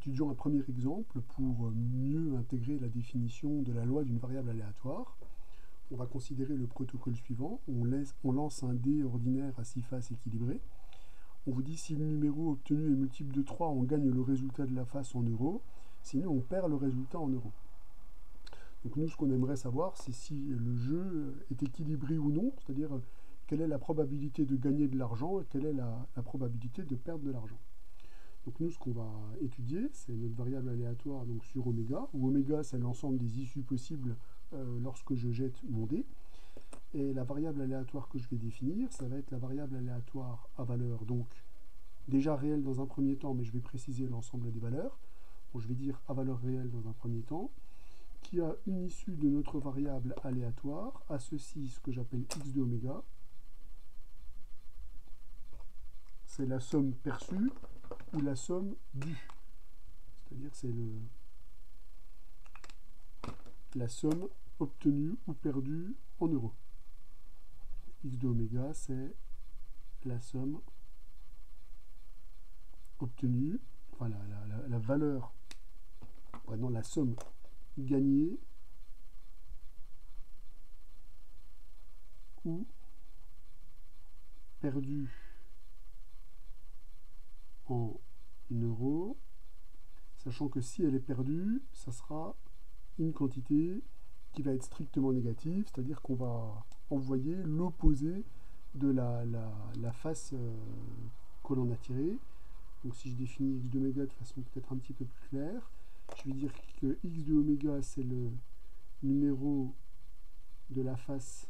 étudions un premier exemple pour mieux intégrer la définition de la loi d'une variable aléatoire. On va considérer le protocole suivant. On lance un dé ordinaire à 6 faces équilibré. On vous dit si le numéro obtenu est multiple de 3, on gagne le résultat de la face en euros. Sinon, on perd le résultat en euros. Donc nous, ce qu'on aimerait savoir, c'est si le jeu est équilibré ou non, c'est-à-dire quelle est la probabilité de gagner de l'argent et quelle est la probabilité de perdre de l'argent. Donc nous, ce qu'on va étudier, c'est notre variable aléatoire donc sur oméga, où oméga, c'est l'ensemble des issues possibles lorsque je jette mon dé. Et la variable aléatoire que je vais définir, ça va être la variable aléatoire à valeur, donc déjà réelle dans un premier temps, mais je vais préciser l'ensemble des valeurs. Bon, je vais dire à valeur réelle dans un premier temps, qui a une issue de notre variable aléatoire, à ceci ce que j'appelle x de oméga. C'est la somme perçue ou la somme due. C'est-à-dire c'est la somme obtenue ou perdue en euros. X de oméga, c'est la somme obtenue, enfin la valeur, pardon, la somme gagnée ou perdue en euros, sachant que si elle est perdue, ça sera une quantité qui va être strictement négative, c'est-à-dire qu'on va envoyer l'opposé de la face que l'on a tirée. Donc si je définis x de oméga de façon peut-être un petit peu plus claire, je vais dire que x de oméga, c'est le numéro de la face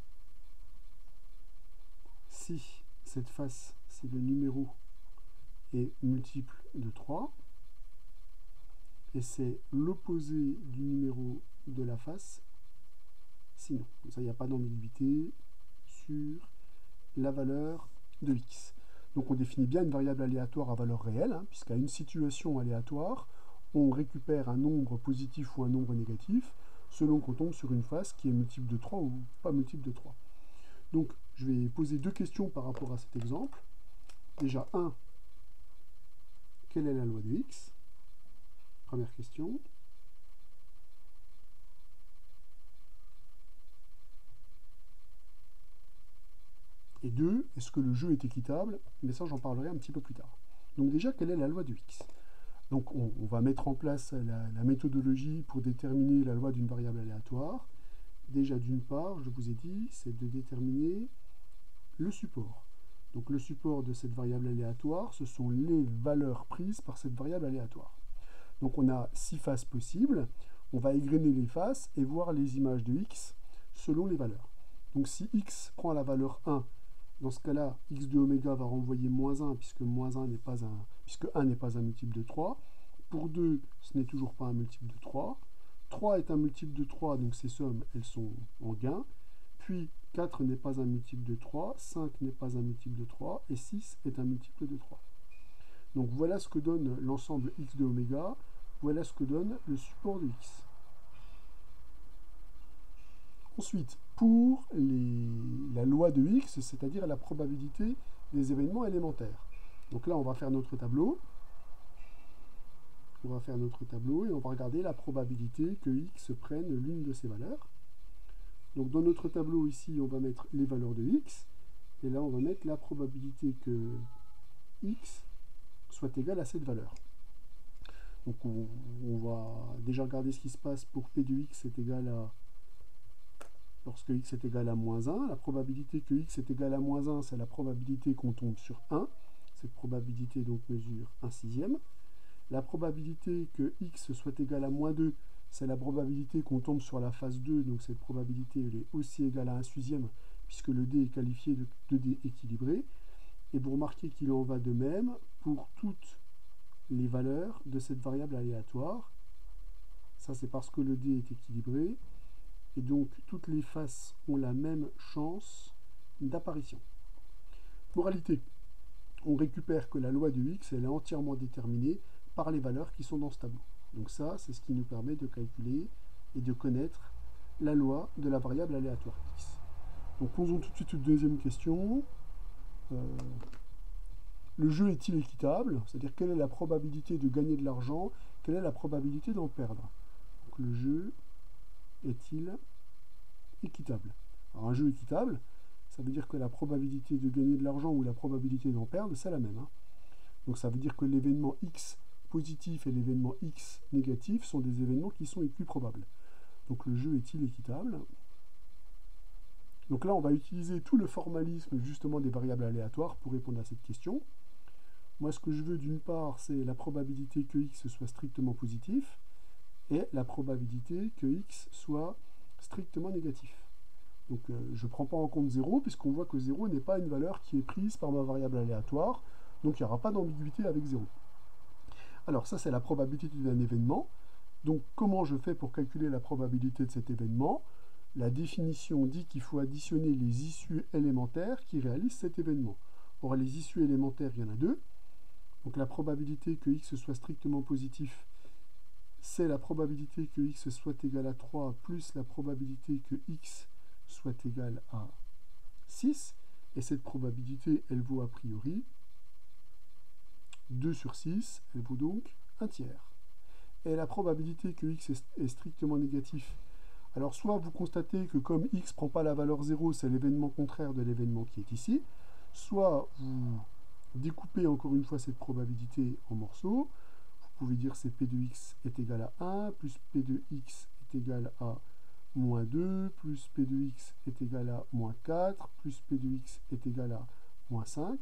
si cette face, c'est le numéro est multiple de 3, et c'est l'opposé du numéro de la face sinon. Comme ça, il n'y a pas d'ambiguïté sur la valeur de x. Donc on définit bien une variable aléatoire à valeur réelle, hein, puisqu'à une situation aléatoire, on récupère un nombre positif ou un nombre négatif, selon qu'on tombe sur une face qui est multiple de 3 ou pas multiple de 3. Donc je vais poser deux questions par rapport à cet exemple. Déjà, 1, quelle est la loi de x? Première question. Et 2, est-ce que le jeu est équitable? Mais ça, j'en parlerai un petit peu plus tard. Donc déjà, quelle est la loi de x? Donc on va mettre en place la méthodologie pour déterminer la loi d'une variable aléatoire. Déjà, d'une part, je vous ai dit, c'est de déterminer le support. Donc le support de cette variable aléatoire, ce sont les valeurs prises par cette variable aléatoire. Donc on a 6 faces possibles. On va égrener les faces et voir les images de x selon les valeurs. Donc si x prend la valeur 1, dans ce cas-là, x de oméga va renvoyer moins 1, puisque moins 1 n'est pas puisque 1 n'est pas un multiple de 3. Pour 2, ce n'est toujours pas un multiple de 3. 3 est un multiple de 3, donc ces sommes, elles sont en gain. Puis 4 n'est pas un multiple de 3, 5 n'est pas un multiple de 3, et 6 est un multiple de 3. Donc voilà ce que donne l'ensemble x de oméga, voilà ce que donne le support de x. Ensuite, pour la loi de x, c'est-à-dire la probabilité des événements élémentaires. Donc là, on va faire notre tableau. On va faire notre tableau et on va regarder la probabilité que x prenne l'une de ces valeurs. Donc dans notre tableau ici, on va mettre les valeurs de x. Et là, on va mettre la probabilité que x soit égal à cette valeur. Donc on va déjà regarder ce qui se passe pour p de x est égal à... Lorsque x est égal à moins 1, la probabilité que x est égal à moins 1, c'est la probabilité qu'on tombe sur 1. Cette probabilité donc mesure 1/6. La probabilité que x soit égal à moins 2, c'est la probabilité qu'on tombe sur la phase 2, donc cette probabilité elle est aussi égale à 1/6, puisque le dé est qualifié de dé équilibré. Et vous remarquez qu'il en va de même pour toutes les valeurs de cette variable aléatoire. Ça, c'est parce que le dé est équilibré. Et donc, toutes les faces ont la même chance d'apparition. Moralité, on récupère que la loi de x, elle est entièrement déterminée par les valeurs qui sont dans ce tableau. Donc ça, c'est ce qui nous permet de calculer et de connaître la loi de la variable aléatoire x. Donc posons tout de suite une deuxième question. le jeu est-il équitable? C'est-à-dire quelle est la probabilité de gagner de l'argent, quelle est la probabilité d'en perdre? Donc le jeu est-il équitable? Alors un jeu équitable, ça veut dire que la probabilité de gagner de l'argent ou la probabilité d'en perdre, c'est la même. Hein. Donc ça veut dire que l'événement X positif et l'événement X négatif sont des événements qui sont équiprobables. Donc le jeu est-il équitable? Donc là, on va utiliser tout le formalisme justement des variables aléatoires pour répondre à cette question. Moi, ce que je veux d'une part, c'est la probabilité que x soit strictement positif et la probabilité que x soit strictement négatif. Donc je ne prends pas en compte 0 puisqu'on voit que 0 n'est pas une valeur qui est prise par ma variable aléatoire, donc il n'y aura pas d'ambiguïté avec 0. Alors ça, c'est la probabilité d'un événement. Donc comment je fais pour calculer la probabilité de cet événement? La définition dit qu'il faut additionner les issues élémentaires qui réalisent cet événement. Or, les issues élémentaires, il y en a deux. Donc la probabilité que x soit strictement positif, c'est la probabilité que x soit égal à 3 plus la probabilité que x soit égal à 6. Et cette probabilité, elle vaut a priori 2 sur 6, elle vaut donc 1 tiers. Et la probabilité que x est strictement négatif, alors soit vous constatez que comme x ne prend pas la valeur 0, c'est l'événement contraire de l'événement qui est ici, soit vous découpez encore une fois cette probabilité en morceaux. Vous pouvez dire que P de x est égal à 1, plus P de x est égal à moins 2, plus P de x est égal à moins 4, plus P de x est égal à moins 5.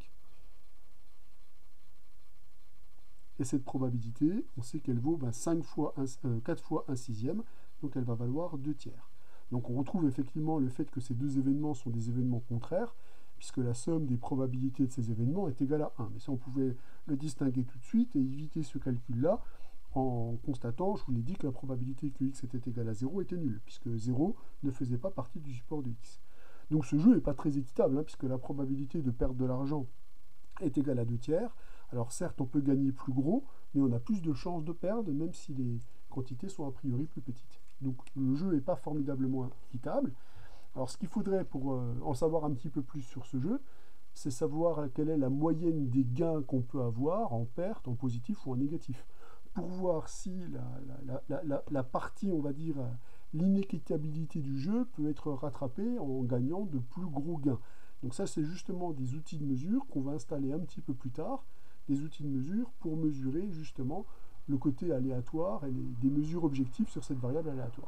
Et cette probabilité, on sait qu'elle vaut 4 fois 1 sixième, donc elle va valoir 2 tiers. Donc on retrouve effectivement le fait que ces deux événements sont des événements contraires, puisque la somme des probabilités de ces événements est égale à 1. Mais ça, on pouvait le distinguer tout de suite et éviter ce calcul-là en constatant, je vous l'ai dit, que la probabilité que x était égal à 0 était nulle, puisque 0 ne faisait pas partie du support de x. Donc ce jeu n'est pas très équitable, puisque la probabilité de perdre de l'argent est égale à 2 tiers. Alors certes, on peut gagner plus gros, mais on a plus de chances de perdre, même si les quantités sont a priori plus petites. Donc le jeu n'est pas formidablement équitable. Alors ce qu'il faudrait pour en savoir un petit peu plus sur ce jeu, c'est savoir quelle est la moyenne des gains qu'on peut avoir en perte, en positif ou en négatif. Pour voir si la partie, on va dire, l'inéquitabilité du jeu peut être rattrapée en gagnant de plus gros gains. Donc ça, c'est justement des outils de mesure qu'on va installer un petit peu plus tard, des outils de mesure pour mesurer justement le côté aléatoire et des mesures objectives sur cette variable aléatoire.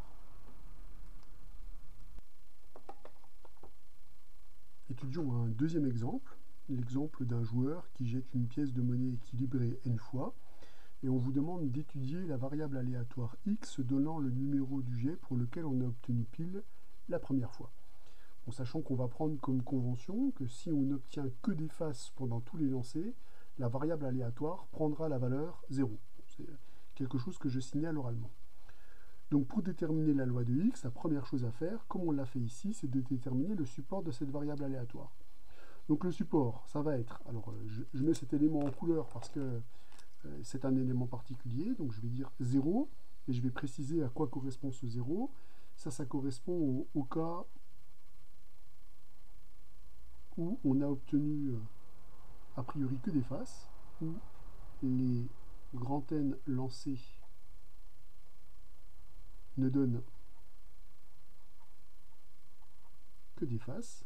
Étudions un deuxième exemple, l'exemple d'un joueur qui jette une pièce de monnaie équilibrée n fois, et on vous demande d'étudier la variable aléatoire x donnant le numéro du jet pour lequel on a obtenu pile la première fois. En sachant qu'on va prendre comme convention que si on n'obtient que des faces pendant tous les lancers, la variable aléatoire prendra la valeur 0. C'est quelque chose que je signale oralement. Donc pour déterminer la loi de x, la première chose à faire, comme on l'a fait ici, c'est de déterminer le support de cette variable aléatoire. Donc le support, ça va être, alors je mets cet élément en couleur parce que c'est un élément particulier, donc je vais dire 0, et je vais préciser à quoi correspond ce 0. Ça correspond au cas où on a obtenu a priori que des faces, où les grands N lancés ne donnent que des faces.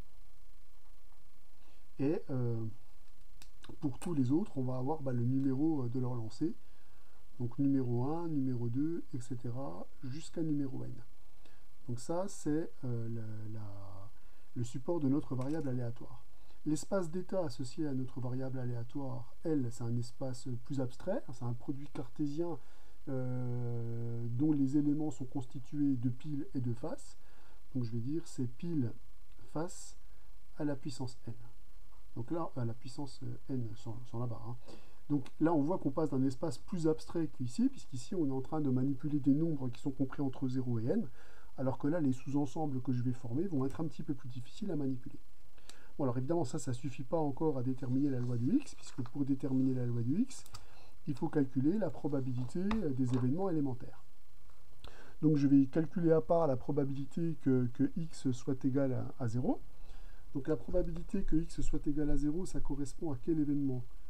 Et pour tous les autres, on va avoir le numéro de leur lancer. Donc numéro 1, numéro 2, etc. jusqu'à numéro n. Donc ça, c'est le support de notre variable aléatoire. L'espace d'état associé à notre variable aléatoire, L, c'est un espace plus abstrait, c'est un produit cartésien dont les éléments sont constitués de piles et de faces. Donc je vais dire c'est pile face à la puissance n. Donc là, à la puissance n sans la barre. Donc là, on voit qu'on passe d'un espace plus abstrait qu'ici, puisqu'ici, on est en train de manipuler des nombres qui sont compris entre 0 et n, alors que là, les sous-ensembles que je vais former vont être un petit peu plus difficiles à manipuler. Bon, alors évidemment, ça ne suffit pas encore à déterminer la loi du x, puisque pour déterminer la loi du x, il faut calculer la probabilité des événements élémentaires. Donc je vais calculer à part la probabilité que x soit égal à 0. Donc la probabilité que x soit égal à 0, ça correspond à quel événement?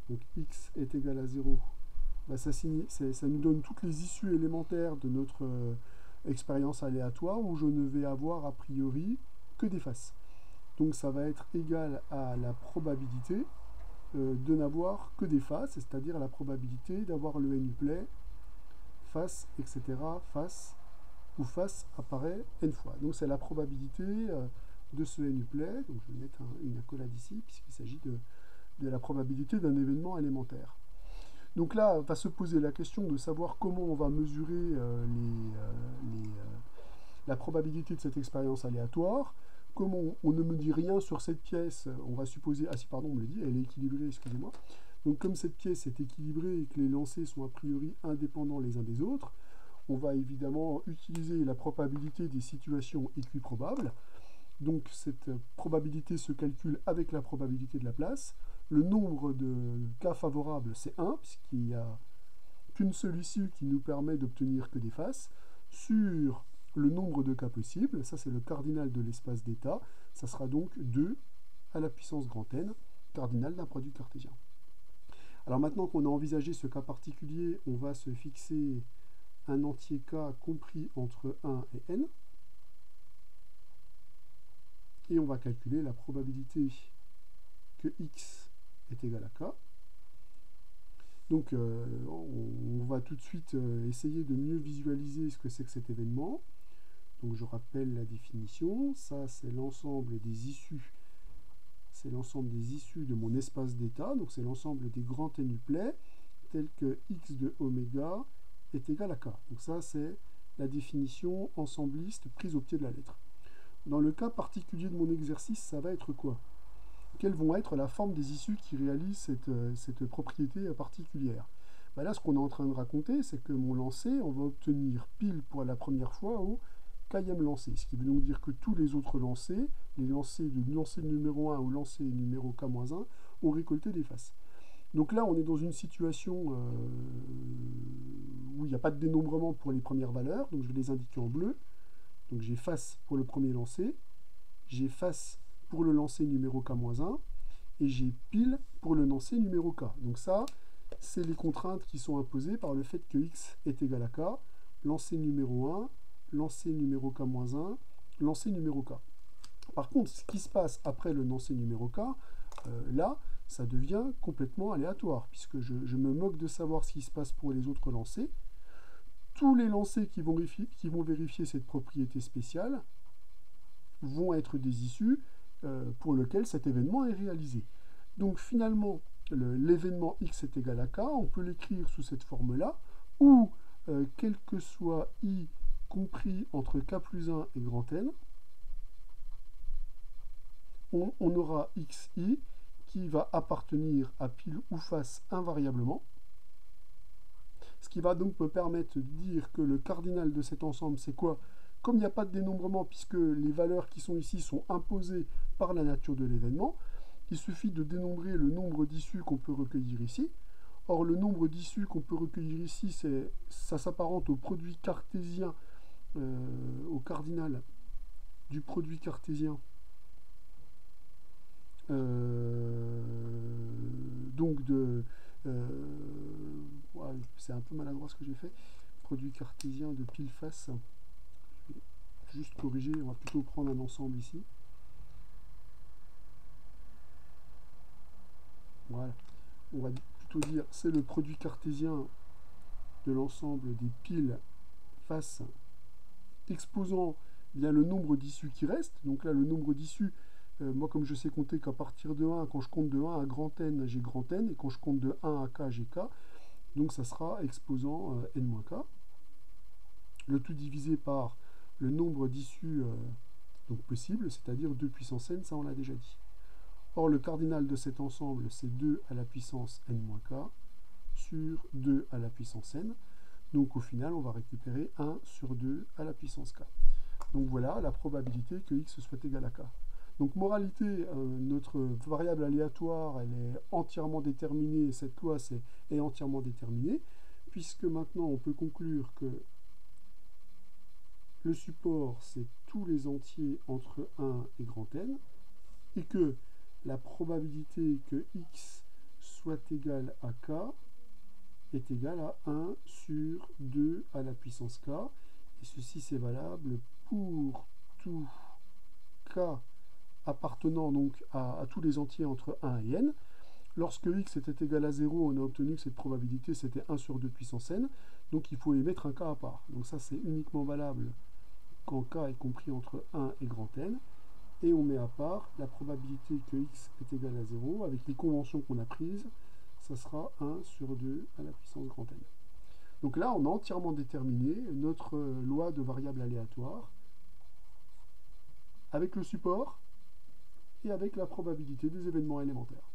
donc x est égal à 0, bah, ça nous donne toutes les issues élémentaires de notre expérience aléatoire où je ne vais avoir a priori que des faces. Donc ça va être égal à la probabilité de n'avoir que des faces, c'est-à-dire la probabilité d'avoir le n-uplet, face, etc., face, où face apparaît n fois. Donc c'est la probabilité de ce n-uplet, donc je vais mettre une accolade ici, puisqu'il s'agit de la probabilité d'un événement élémentaire. Donc là, va se poser la question de savoir comment on va mesurer la probabilité de cette expérience aléatoire. Comme on ne me dit rien sur cette pièce, on va supposer... Ah si, pardon, on me le dit, elle est équilibrée, excusez-moi. Donc comme cette pièce est équilibrée et que les lancers sont a priori indépendants les uns des autres, on va évidemment utiliser la probabilité des situations équiprobables. Donc cette probabilité se calcule avec la probabilité de la place. Le nombre de cas favorables, c'est 1, puisqu'il n'y a qu'une seule issue qui nous permet d'obtenir que des faces, sur le nombre de cas possibles, ça c'est le cardinal de l'espace d'état, ça sera donc 2 à la puissance grand N, cardinal d'un produit cartésien. Alors maintenant qu'on a envisagé ce cas particulier, on va se fixer un entier K compris entre 1 et N, et on va calculer la probabilité que X est égal à K. Donc on va tout de suite essayer de mieux visualiser ce que c'est que cet événement. Donc je rappelle la définition, ça c'est l'ensemble des issues, c'est l'ensemble des issues de mon espace d'état, donc c'est l'ensemble des grands n-uplets, tels que x de oméga est égal à k. Donc ça c'est la définition ensembliste prise au pied de la lettre. Dans le cas particulier de mon exercice, ça va être quoi? Quelles vont être la forme des issues qui réalisent cette propriété particulière? Ben là, ce qu'on est en train de raconter, c'est que mon lancer, on va obtenir pile pour la première fois au kème lancer. Ce qui veut donc dire que tous les autres lancers, les lancers de lancer numéro 1 ou lancer numéro k-1, ont récolté des faces. Donc là, on est dans une situation où il n'y a pas de dénombrement pour les premières valeurs, donc je vais les indiquer en bleu. Donc j'ai face pour le premier lancer, j'ai face pour le lancer numéro k-1, et j'ai pile pour le lancer numéro k. Donc ça, c'est les contraintes qui sont imposées par le fait que x est égal à k, lancer numéro 1, lancer numéro k-1, lancer numéro k. Par contre, ce qui se passe après le lancer numéro k, là, ça devient complètement aléatoire, puisque je me moque de savoir ce qui se passe pour les autres lancers. Tous les lancers qui vont vérifier cette propriété spéciale vont être des issues pour lesquelles cet événement est réalisé. Donc finalement, l'événement x est égal à k, on peut l'écrire sous cette forme-là, où quel que soit i compris entre k plus 1 et grand N, on aura xi qui va appartenir à pile ou face invariablement, ce qui va donc me permettre de dire que le cardinal de cet ensemble, c'est quoi? Comme il n'y a pas de dénombrement, puisque les valeurs qui sont ici sont imposées par la nature de l'événement, il suffit de dénombrer le nombre d'issues qu'on peut recueillir ici. Or, le nombre d'issues qu'on peut recueillir ici, ça s'apparente au produit cartésien, au cardinal du produit cartésien. Donc ouais, c'est un peu maladroit ce que j'ai fait. Produit cartésien de pile face. Je vais juste corriger, on va plutôt prendre un ensemble ici. Voilà. On va plutôt dire c'est le produit cartésien de l'ensemble des piles face exposant bien le nombre d'issues qui restent. Donc là, le nombre d'issues, moi comme je sais compter qu'à partir de 1, quand je compte de 1 à grand N, j'ai grand N, et quand je compte de 1 à K, j'ai K. Donc ça sera exposant N-K. Le tout divisé par le nombre d'issues possibles, c'est-à-dire 2 puissance N, ça on l'a déjà dit. Or, le cardinal de cet ensemble, c'est 2 à la puissance N-K sur 2 à la puissance N. Donc au final, on va récupérer 1 sur 2 à la puissance K. Donc voilà la probabilité que x soit égal à K. Donc moralité, notre variable aléatoire, elle est entièrement déterminée, et cette loi est entièrement déterminée, puisque maintenant on peut conclure que le support, c'est tous les entiers entre 1 et grand N, et que la probabilité que x soit égal à k est égal à 1 sur 2 à la puissance k. Et ceci, c'est valable pour tout k appartenant donc à tous les entiers entre 1 et n. Lorsque x était égal à 0, on a obtenu que cette probabilité, c'était 1 sur 2 puissance n. Donc il faut y mettre un k à part. Donc ça, c'est uniquement valable quand k est compris entre 1 et grand N. Et on met à part la probabilité que x est égal à 0. Avec les conventions qu'on a prises, ça sera 1 sur 2 à la puissance grand N. Donc là, on a entièrement déterminé notre loi de variables aléatoires avec le support et avec la probabilité des événements élémentaires.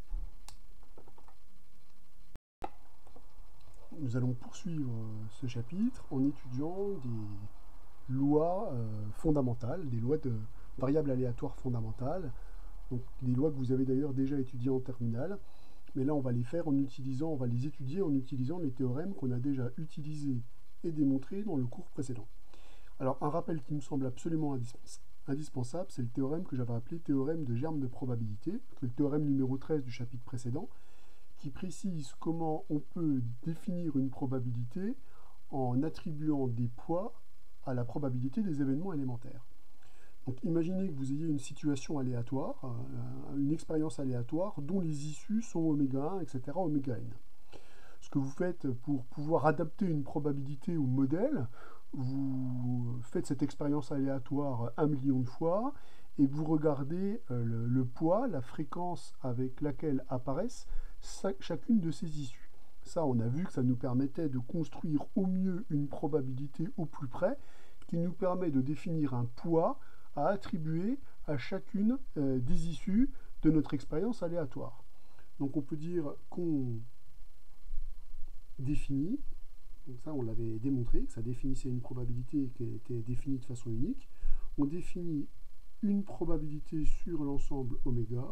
Nous allons poursuivre ce chapitre en étudiant des lois fondamentales, des lois de variables aléatoires fondamentales, donc des lois que vous avez d'ailleurs déjà étudiées en terminale, mais là on va les faire en utilisant, on va les étudier en utilisant les théorèmes qu'on a déjà utilisés et démontrés dans le cours précédent. Alors un rappel qui me semble absolument indispensable, c'est le théorème que j'avais appelé théorème de germe de probabilité, le théorème numéro 13 du chapitre précédent, qui précise comment on peut définir une probabilité en attribuant des poids à la probabilité des événements élémentaires. Donc imaginez que vous ayez une situation aléatoire, une expérience aléatoire dont les issues sont oméga 1, etc., oméga n. Ce que vous faites pour pouvoir adapter une probabilité au modèle, vous faites cette expérience aléatoire 1 million de fois et vous regardez le poids, la fréquence avec laquelle apparaissent chacune de ces issues. Ça, on a vu que ça nous permettait de construire au mieux une probabilité au plus près qui nous permet de définir un poids à attribuer à chacune des issues de notre expérience aléatoire. Donc on peut dire qu'on définit, donc ça on l'avait démontré, que ça définissait une probabilité qui était définie de façon unique. On définit une probabilité sur l'ensemble oméga.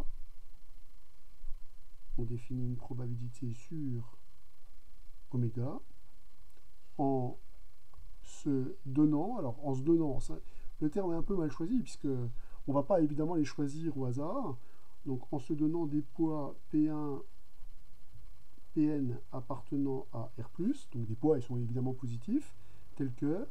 On définit une probabilité sur oméga en se donnant, le terme est un peu mal choisi puisque on ne va pas évidemment les choisir au hasard, donc en se donnant des poids P1, Pn appartenant à R+, donc des poids ils sont évidemment positifs, tels que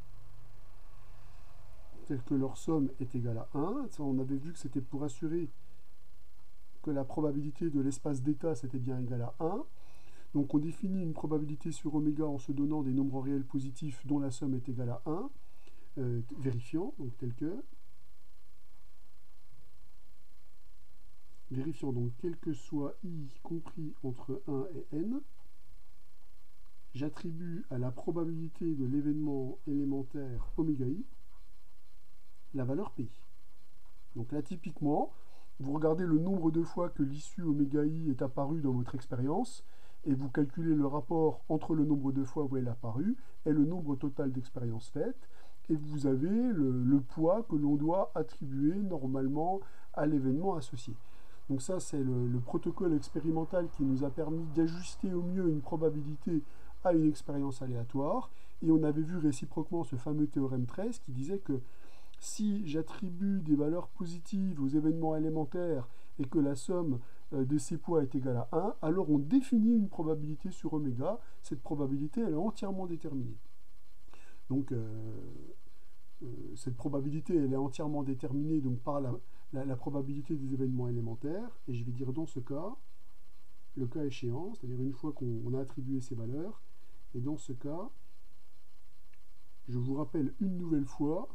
leur somme est égale à 1. Ça, on avait vu que c'était pour assurer que la probabilité de l'espace d'état c'était bien égal à 1. Donc on définit une probabilité sur oméga en se donnant des nombres réels positifs dont la somme est égale à 1, vérifiant, donc tel que. Vérifiant donc quel que soit i compris entre 1 et n, j'attribue à la probabilité de l'événement élémentaire oméga i la valeur pi. Donc là typiquement, vous regardez le nombre de fois que l'issue oméga i est apparue dans votre expérience, et vous calculez le rapport entre le nombre de fois où elle est apparue et le nombre total d'expériences faites, et vous avez le poids que l'on doit attribuer normalement à l'événement associé. Donc ça, c'est le protocole expérimental qui nous a permis d'ajuster au mieux une probabilité à une expérience aléatoire, et on avait vu réciproquement ce fameux théorème 13 qui disait que si j'attribue des valeurs positives aux événements élémentaires et que la somme de ces poids est égale à 1, alors on définit une probabilité sur oméga. Cette probabilité, elle est entièrement déterminée. Donc, cette probabilité, elle est entièrement déterminée donc, par la probabilité des événements élémentaires. Et je vais dire dans ce cas, le cas échéant, c'est-à-dire une fois qu'on a attribué ces valeurs. Et dans ce cas, je vous rappelle une nouvelle fois,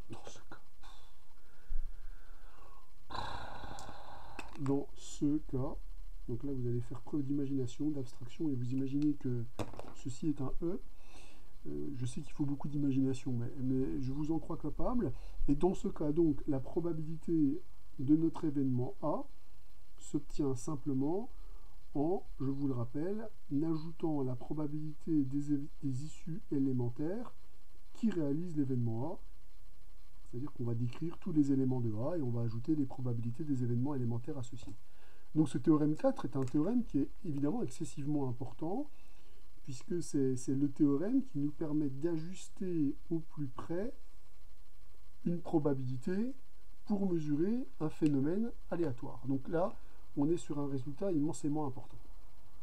dans ce cas, donc là vous allez faire preuve d'imagination, d'abstraction, et vous imaginez que ceci est un E. Je sais qu'il faut beaucoup d'imagination, mais je vous en crois capable. Et dans ce cas, donc, la probabilité de notre événement A s'obtient simplement en, je vous le rappelle, ajoutant la probabilité des issues élémentaires qui réalisent l'événement A. C'est-à-dire qu'on va décrire tous les éléments de A et on va ajouter les probabilités des événements élémentaires associés. Donc ce théorème 4 est un théorème qui est évidemment excessivement important, puisque c'est le théorème qui nous permet d'ajuster au plus près une probabilité pour mesurer un phénomène aléatoire. Donc là, on est sur un résultat immensément important.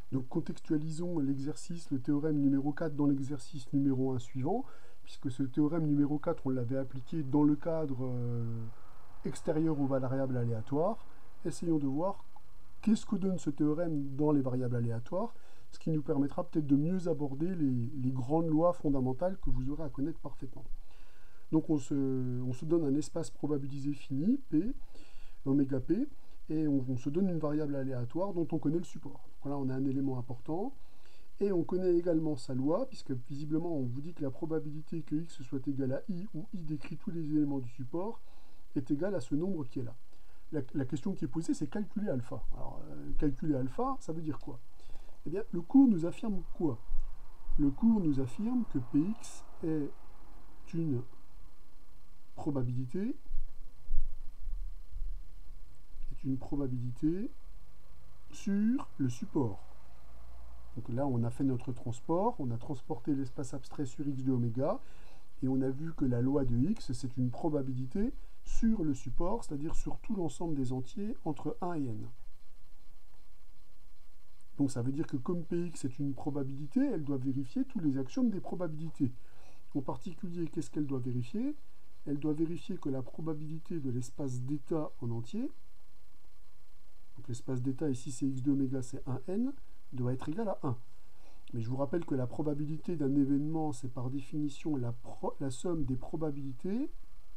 Donc contextualisons l'exercice, le théorème numéro 4 dans l'exercice numéro 1 suivant, puisque ce théorème numéro 4, on l'avait appliqué dans le cadre extérieur aux variables aléatoires. Essayons de voir qu'est-ce que donne ce théorème dans les variables aléatoires, ce qui nous permettra peut-être de mieux aborder les grandes lois fondamentales que vous aurez à connaître parfaitement. Donc on se donne un espace probabilisé fini, P, oméga P, et on se donne une variable aléatoire dont on connaît le support. Donc là, on a un élément important, et on connaît également sa loi, puisque visiblement, on vous dit que la probabilité que x soit égal à i, où i décrit tous les éléments du support, est égale à ce nombre qui est là. La question qui est posée, c'est calculer alpha. Alors, calculer alpha, ça veut dire quoi? Eh bien, le cours nous affirme quoi? Le cours nous affirme que Px est une probabilité sur le support. Donc là, on a fait notre transport, on a transporté l'espace abstrait sur x de oméga, et on a vu que la loi de x, c'est une probabilité sur le support, c'est-à-dire sur tout l'ensemble des entiers entre 1 et n. Donc ça veut dire que comme Px est une probabilité, elle doit vérifier tous les axiomes des probabilités. En particulier, qu'est-ce qu'elle doit vérifier? Elle doit vérifier que la probabilité de l'espace d'état en entier, donc l'espace d'état ici c'est x de oméga, c'est 1n, doit être égal à 1. Mais je vous rappelle que la probabilité d'un événement, c'est par définition la somme des probabilités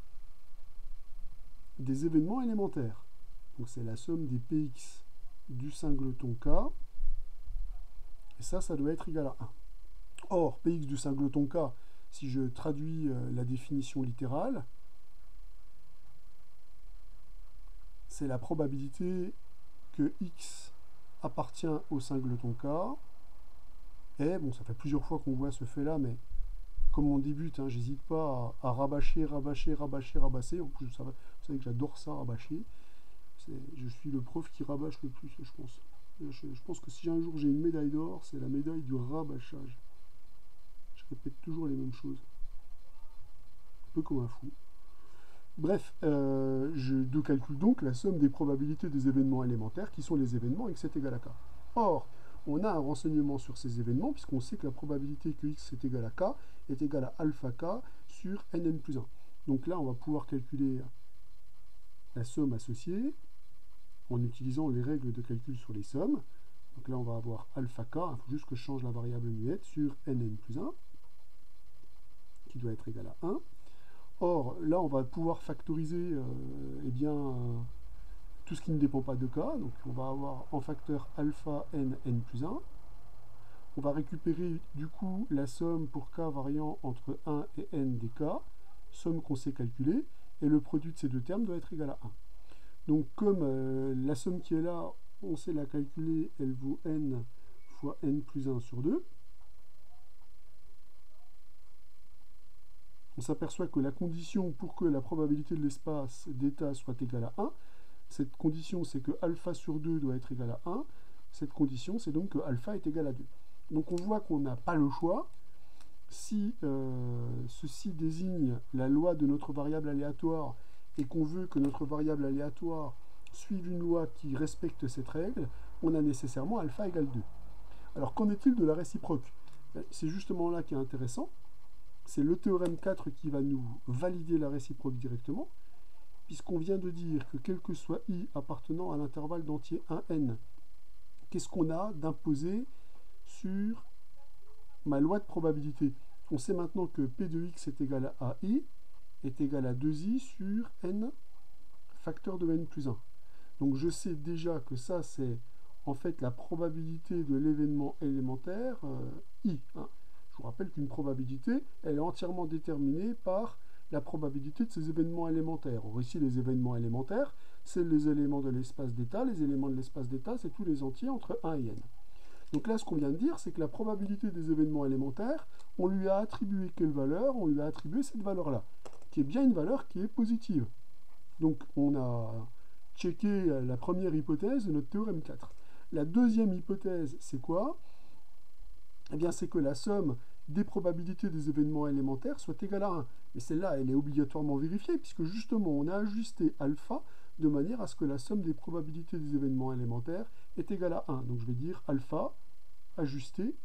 des événements élémentaires. Donc c'est la somme des Px du singleton K, et ça doit être égal à 1. Or, Px du singleton K, si je traduis la définition littérale, c'est la probabilité que x appartient au singleton K, et bon, ça fait plusieurs fois qu'on voit ce fait-là, mais comme on débute, hein, j'hésite pas à rabâcher. En plus, vous savez que j'adore ça, rabâcher. Je suis le prof qui rabâche le plus, je pense. Je pense que si un jour j'ai une médaille d'or, c'est la médaille du rabâchage. Je répète toujours les mêmes choses. Un peu comme un fou. Bref, je calcule donc la somme des probabilités des événements élémentaires, qui sont les événements x est égal à k. Or, on a un renseignement sur ces événements, puisqu'on sait que la probabilité que x est égal à k est égale à alpha k sur nn plus 1. Donc là, on va pouvoir calculer la somme associée en utilisant les règles de calcul sur les sommes. Donc là, on va avoir alpha k, il faut juste que je change la variable muette, sur nn plus 1, qui doit être égal à 1. Or, là, on va pouvoir factoriser tout ce qui ne dépend pas de k. Donc, on va avoir en facteur alpha n plus 1. On va récupérer du coup la somme pour k variant entre 1 et n des k, somme qu'on sait calculer, et le produit de ces deux termes doit être égal à 1. Donc, comme la somme qui est là, on sait la calculer, elle vaut n fois n plus 1 sur 2. On s'aperçoit que la condition pour que la probabilité de l'espace d'état soit égale à 1, cette condition c'est que alpha sur 2 doit être égal à 1, cette condition c'est donc que alpha est égal à 2. Donc on voit qu'on n'a pas le choix. Si ceci désigne la loi de notre variable aléatoire et qu'on veut que notre variable aléatoire suive une loi qui respecte cette règle, on a nécessairement alpha égale 2. Alors qu'en est-il de la réciproque? C'est justement là qui est intéressant. C'est le théorème 4 qui va nous valider la réciproque directement, puisqu'on vient de dire que quel que soit i appartenant à l'intervalle d'entier 1n, qu'est-ce qu'on a d'imposé sur ma loi de probabilité? On sait maintenant que p de x est égal à i, est égal à 2i sur n facteur de n plus 1. Donc je sais déjà que ça c'est en fait la probabilité de l'événement élémentaire i. Hein. Je vous rappelle qu'une probabilité, elle est entièrement déterminée par la probabilité de ces événements élémentaires. Or ici, les événements élémentaires, c'est les éléments de l'espace d'état. Les éléments de l'espace d'état, c'est tous les entiers entre 1 et n. Donc là, ce qu'on vient de dire, c'est que la probabilité des événements élémentaires, on lui a attribué quelle valeur? On lui a attribué cette valeur-là, qui est bien une valeur qui est positive. Donc on a checké la première hypothèse de notre théorème 4. La deuxième hypothèse, c'est quoi? Eh bien, c'est que la somme des probabilités des événements élémentaires soit égale à 1. Mais celle-là, elle est obligatoirement vérifiée, puisque justement, on a ajusté alpha de manière à ce que la somme des probabilités des événements élémentaires est égale à 1. Donc je vais dire alpha ajusté,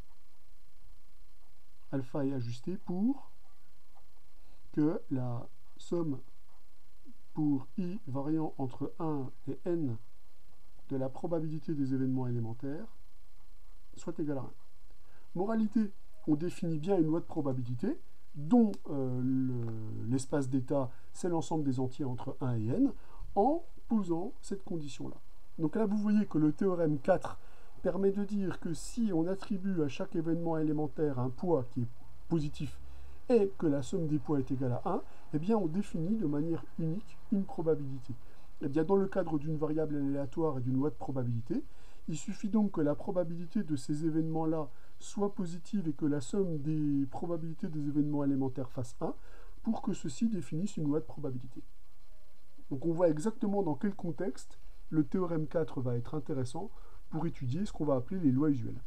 alpha est ajusté pour que la somme pour i variant entre 1 et n de la probabilité des événements élémentaires soit égale à 1. Moralité, on définit bien une loi de probabilité dont l'espace d'état, c'est l'ensemble des entiers entre 1 et n, en posant cette condition-là. Donc là, vous voyez que le théorème 4 permet de dire que si on attribue à chaque événement élémentaire un poids qui est positif et que la somme des poids est égale à 1, eh bien on définit de manière unique une probabilité. Eh bien dans le cadre d'une variable aléatoire et d'une loi de probabilité, il suffit donc que la probabilité de ces événements-là soit positive et que la somme des probabilités des événements élémentaires fasse 1 pour que ceci définisse une loi de probabilité. Donc on voit exactement dans quel contexte le théorème 4 va être intéressant pour étudier ce qu'on va appeler les lois usuelles.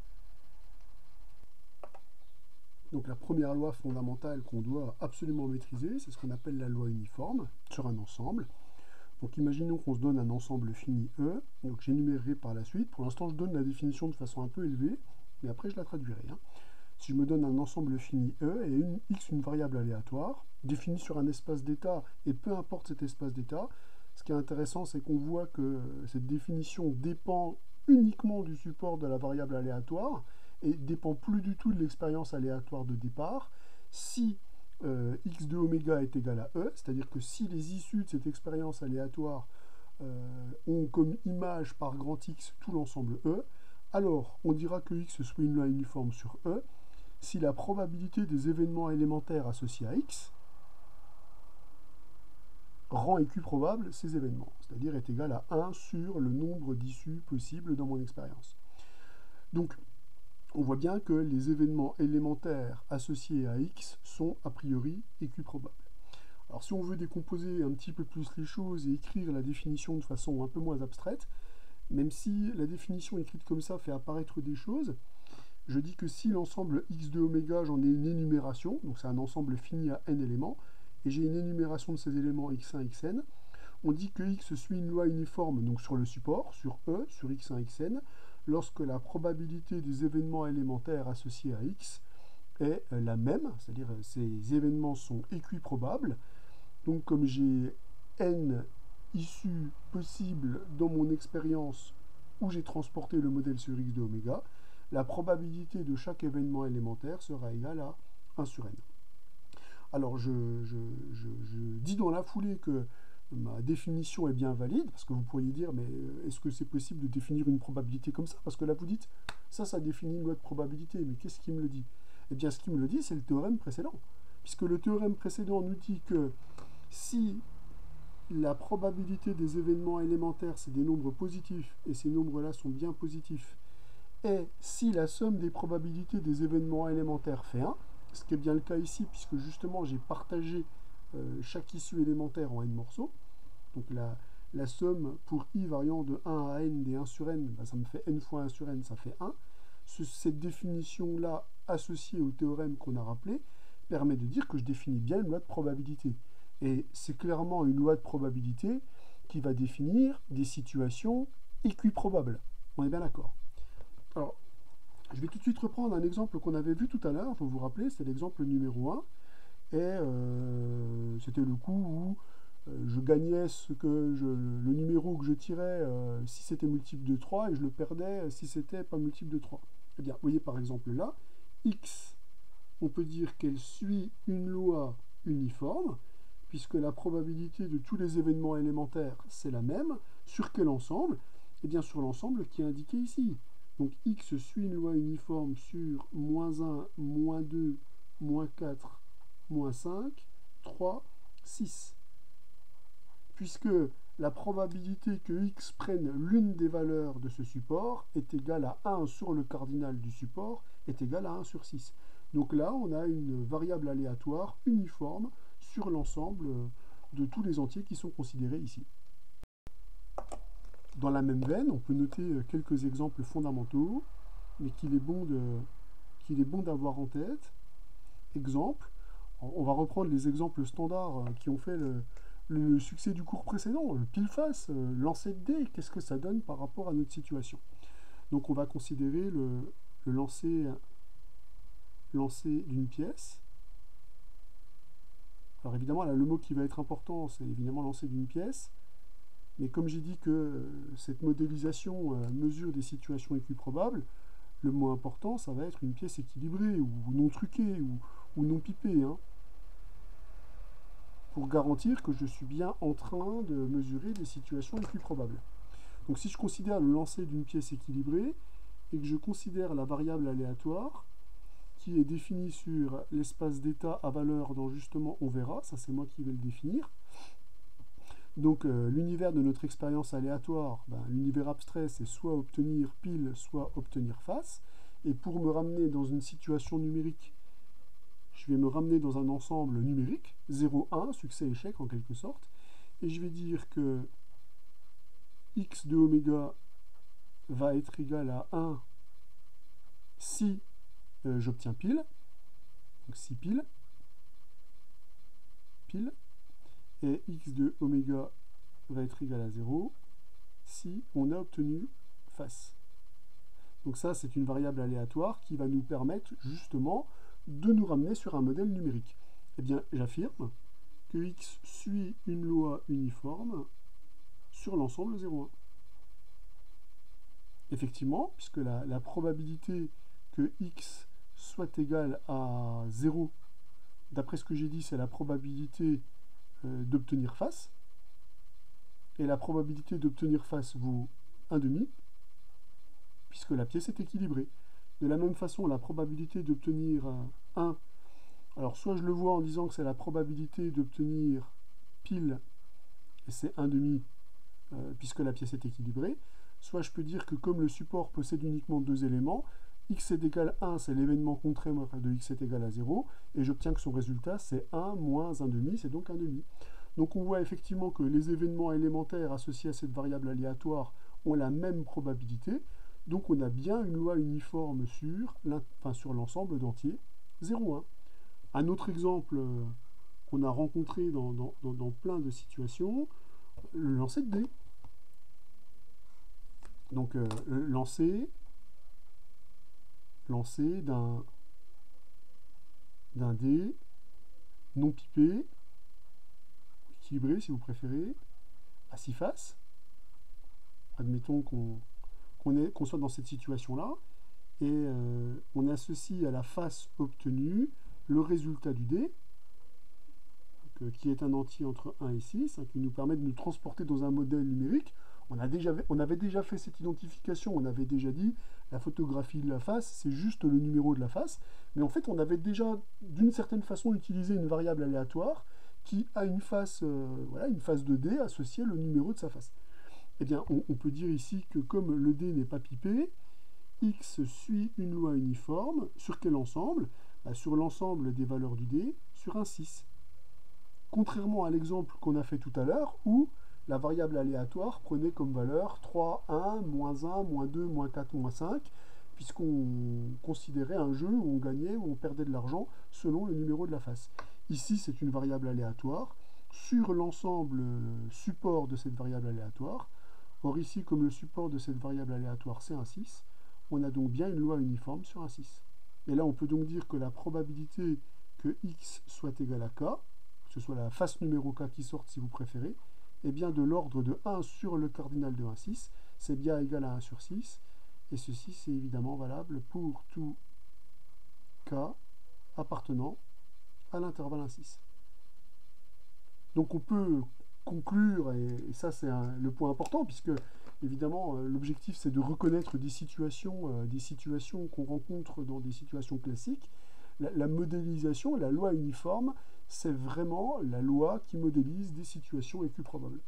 Donc la première loi fondamentale qu'on doit absolument maîtriser, c'est ce qu'on appelle la loi uniforme sur un ensemble. Donc imaginons qu'on se donne un ensemble fini E, donc j'énumérerai par la suite. Pour l'instant, je donne la définition de façon un peu élevée, mais après je la traduirai. Si je me donne un ensemble fini E et x une variable aléatoire, définie sur un espace d'état, et peu importe cet espace d'état, ce qui est intéressant, c'est qu'on voit que cette définition dépend uniquement du support de la variable aléatoire, et dépend plus du tout de l'expérience aléatoire de départ. Si x de oméga est égal à E, c'est-à-dire que si les issues de cette expérience aléatoire ont comme image par grand X tout l'ensemble E, alors on dira que X soit une loi uniforme sur E si la probabilité des événements élémentaires associés à X rend équiprobable ces événements, c'est-à-dire est égal à 1 sur le nombre d'issues possibles dans mon expérience. Donc, on voit bien que les événements élémentaires associés à X sont a priori équiprobables. Alors si on veut décomposer un petit peu plus les choses et écrire la définition de façon un peu moins abstraite, même si la définition écrite comme ça fait apparaître des choses, je dis que si l'ensemble x de oméga, j'en ai une énumération, donc c'est un ensemble fini à n éléments, et j'ai une énumération de ces éléments x1, xn, on dit que x suit une loi uniforme donc sur le support, sur E, sur x1, xn, lorsque la probabilité des événements élémentaires associés à x est la même, c'est-à-dire ces événements sont équiprobables. Donc comme j'ai n issues possibles dans mon expérience où j'ai transporté le modèle sur x de oméga, la probabilité de chaque événement élémentaire sera égale à 1 sur n. Alors je dis dans la foulée que ma définition est bien valide, parce que vous pourriez dire, mais est-ce que c'est possible de définir une probabilité comme ça? Parce que là, vous dites, ça définit une loi de probabilité, mais qu'est-ce qui me le dit? Eh bien, ce qui me le dit, c'est le théorème précédent. Puisque le théorème précédent nous dit que si la probabilité des événements élémentaires, c'est des nombres positifs, et ces nombres-là sont bien positifs, et si la somme des probabilités des événements élémentaires fait 1, ce qui est bien le cas ici, puisque justement, j'ai partagé chaque issue élémentaire en n morceaux. Donc la somme pour i variant de 1 à n des 1 sur n, ben ça me fait n fois 1 sur n, ça fait 1. Cette définition-là, associée au théorème qu'on a rappelé, permet de dire que je définis bien une loi de probabilité. Et c'est clairement une loi de probabilité qui va définir des situations équiprobables. On est bien d'accord. Alors, je vais tout de suite reprendre un exemple qu'on avait vu tout à l'heure, vous vous rappelez, c'est l'exemple numéro 1. Et c'était le coup où je gagnais le numéro que je tirais si c'était multiple de 3 et je le perdais si c'était pas multiple de 3. Eh bien, vous voyez par exemple là, x, on peut dire qu'elle suit une loi uniforme, puisque la probabilité de tous les événements élémentaires, c'est la même. Sur quel ensemble? Eh bien, sur l'ensemble qui est indiqué ici. Donc x suit une loi uniforme sur -1, -2, -4, -5, 3, 6. Puisque la probabilité que x prenne l'une des valeurs de ce support est égale à 1 sur le cardinal du support, est égale à 1 sur 6. Donc là, on a une variable aléatoire uniforme sur l'ensemble de tous les entiers qui sont considérés ici. Dans la même veine, on peut noter quelques exemples fondamentaux, mais qu'il est bon d'avoir en tête. Exemple, on va reprendre les exemples standards qui ont fait le succès du cours précédent, le pile-face, lancer de dés, qu'est-ce que ça donne par rapport à notre situation? Donc on va considérer le lancer d'une pièce. Alors évidemment, là, le mot qui va être important, c'est évidemment lancer d'une pièce. Mais comme j'ai dit que cette modélisation mesure des situations équiprobables, le mot important, ça va être une pièce équilibrée, ou non truquée, ou non pipée, hein, pour garantir que je suis bien en train de mesurer des situations équiprobables. Donc si je considère le lancer d'une pièce équilibrée, et que je considère la variable aléatoire, qui est définie sur l'espace d'état à valeur dont justement on verra, ça c'est moi qui vais le définir. Donc l'univers de notre expérience aléatoire, l'univers abstrait, c'est soit obtenir pile, soit obtenir face. Et pour me ramener dans une situation numérique, je vais me ramener dans un ensemble numérique, 0, 1, succès-échec en quelque sorte. Et je vais dire que x de oméga va être égal à 1 si j'obtiens pile. Donc si pile, et x de oméga va être égal à 0 si on a obtenu face. Donc ça, c'est une variable aléatoire qui va nous permettre justement de nous ramener sur un modèle numérique. Eh bien, j'affirme que x suit une loi uniforme sur l'ensemble 0,1. Effectivement, puisque la probabilité que x soit égal à 0, d'après ce que j'ai dit, c'est la probabilité d'obtenir face. Et la probabilité d'obtenir face vaut 1,5, puisque la pièce est équilibrée. De la même façon, la probabilité d'obtenir 1, alors soit je le vois en disant que c'est la probabilité d'obtenir pile, et c'est 1,5, puisque la pièce est équilibrée, soit je peux dire que comme le support possède uniquement deux éléments, x est égal à 1, c'est l'événement contraire de x est égal à 0, et j'obtiens que son résultat c'est 1 moins 1,5, c'est donc 1,5. Donc on voit effectivement que les événements élémentaires associés à cette variable aléatoire ont la même probabilité, donc on a bien une loi uniforme sur l'ensemble d'entiers 0,1. Un autre exemple qu'on a rencontré dans plein de situations, le lancer de dés. Donc lancer d'un dé non pipé, équilibré si vous préférez, à 6 faces. Admettons qu'on soit dans cette situation-là, et on associe à la face obtenue le résultat du dé, qui est un entier entre 1 et 6, qui nous permet de nous transporter dans un modèle numérique. On avait déjà fait cette identification, on avait déjà dit la photographie de la face, c'est juste le numéro de la face, mais en fait on avait déjà d'une certaine façon utilisé une variable aléatoire qui a une face, une face de dé associée au numéro de sa face. Eh bien on peut dire ici que comme le dé n'est pas pipé, x suit une loi uniforme, sur quel ensemble? Sur l'ensemble des valeurs du dé, sur un 6. Contrairement à l'exemple qu'on a fait tout à l'heure, où la variable aléatoire prenait comme valeur 3, 1, moins 1, moins 2, moins 4, moins 5, puisqu'on considérait un jeu où on gagnait ou on perdait de l'argent selon le numéro de la face. Ici, c'est une variable aléatoire sur l'ensemble support de cette variable aléatoire. Or ici, comme le support de cette variable aléatoire, c'est un 6, on a donc bien une loi uniforme sur un 6. Et là, on peut donc dire que la probabilité que x soit égal à k, que ce soit la face numéro k qui sorte si vous préférez, est bien de l'ordre de 1 sur le cardinal de 1, 6, c'est bien égal à 1 sur 6, et ceci c'est évidemment valable pour tout k appartenant à l'intervalle 1, 6. Donc on peut conclure, et ça c'est le point important, puisque évidemment l'objectif c'est de reconnaître des situations qu'on rencontre dans des situations classiques. La modélisation, la loi uniforme, c'est vraiment la loi qui modélise des situations équiprobables.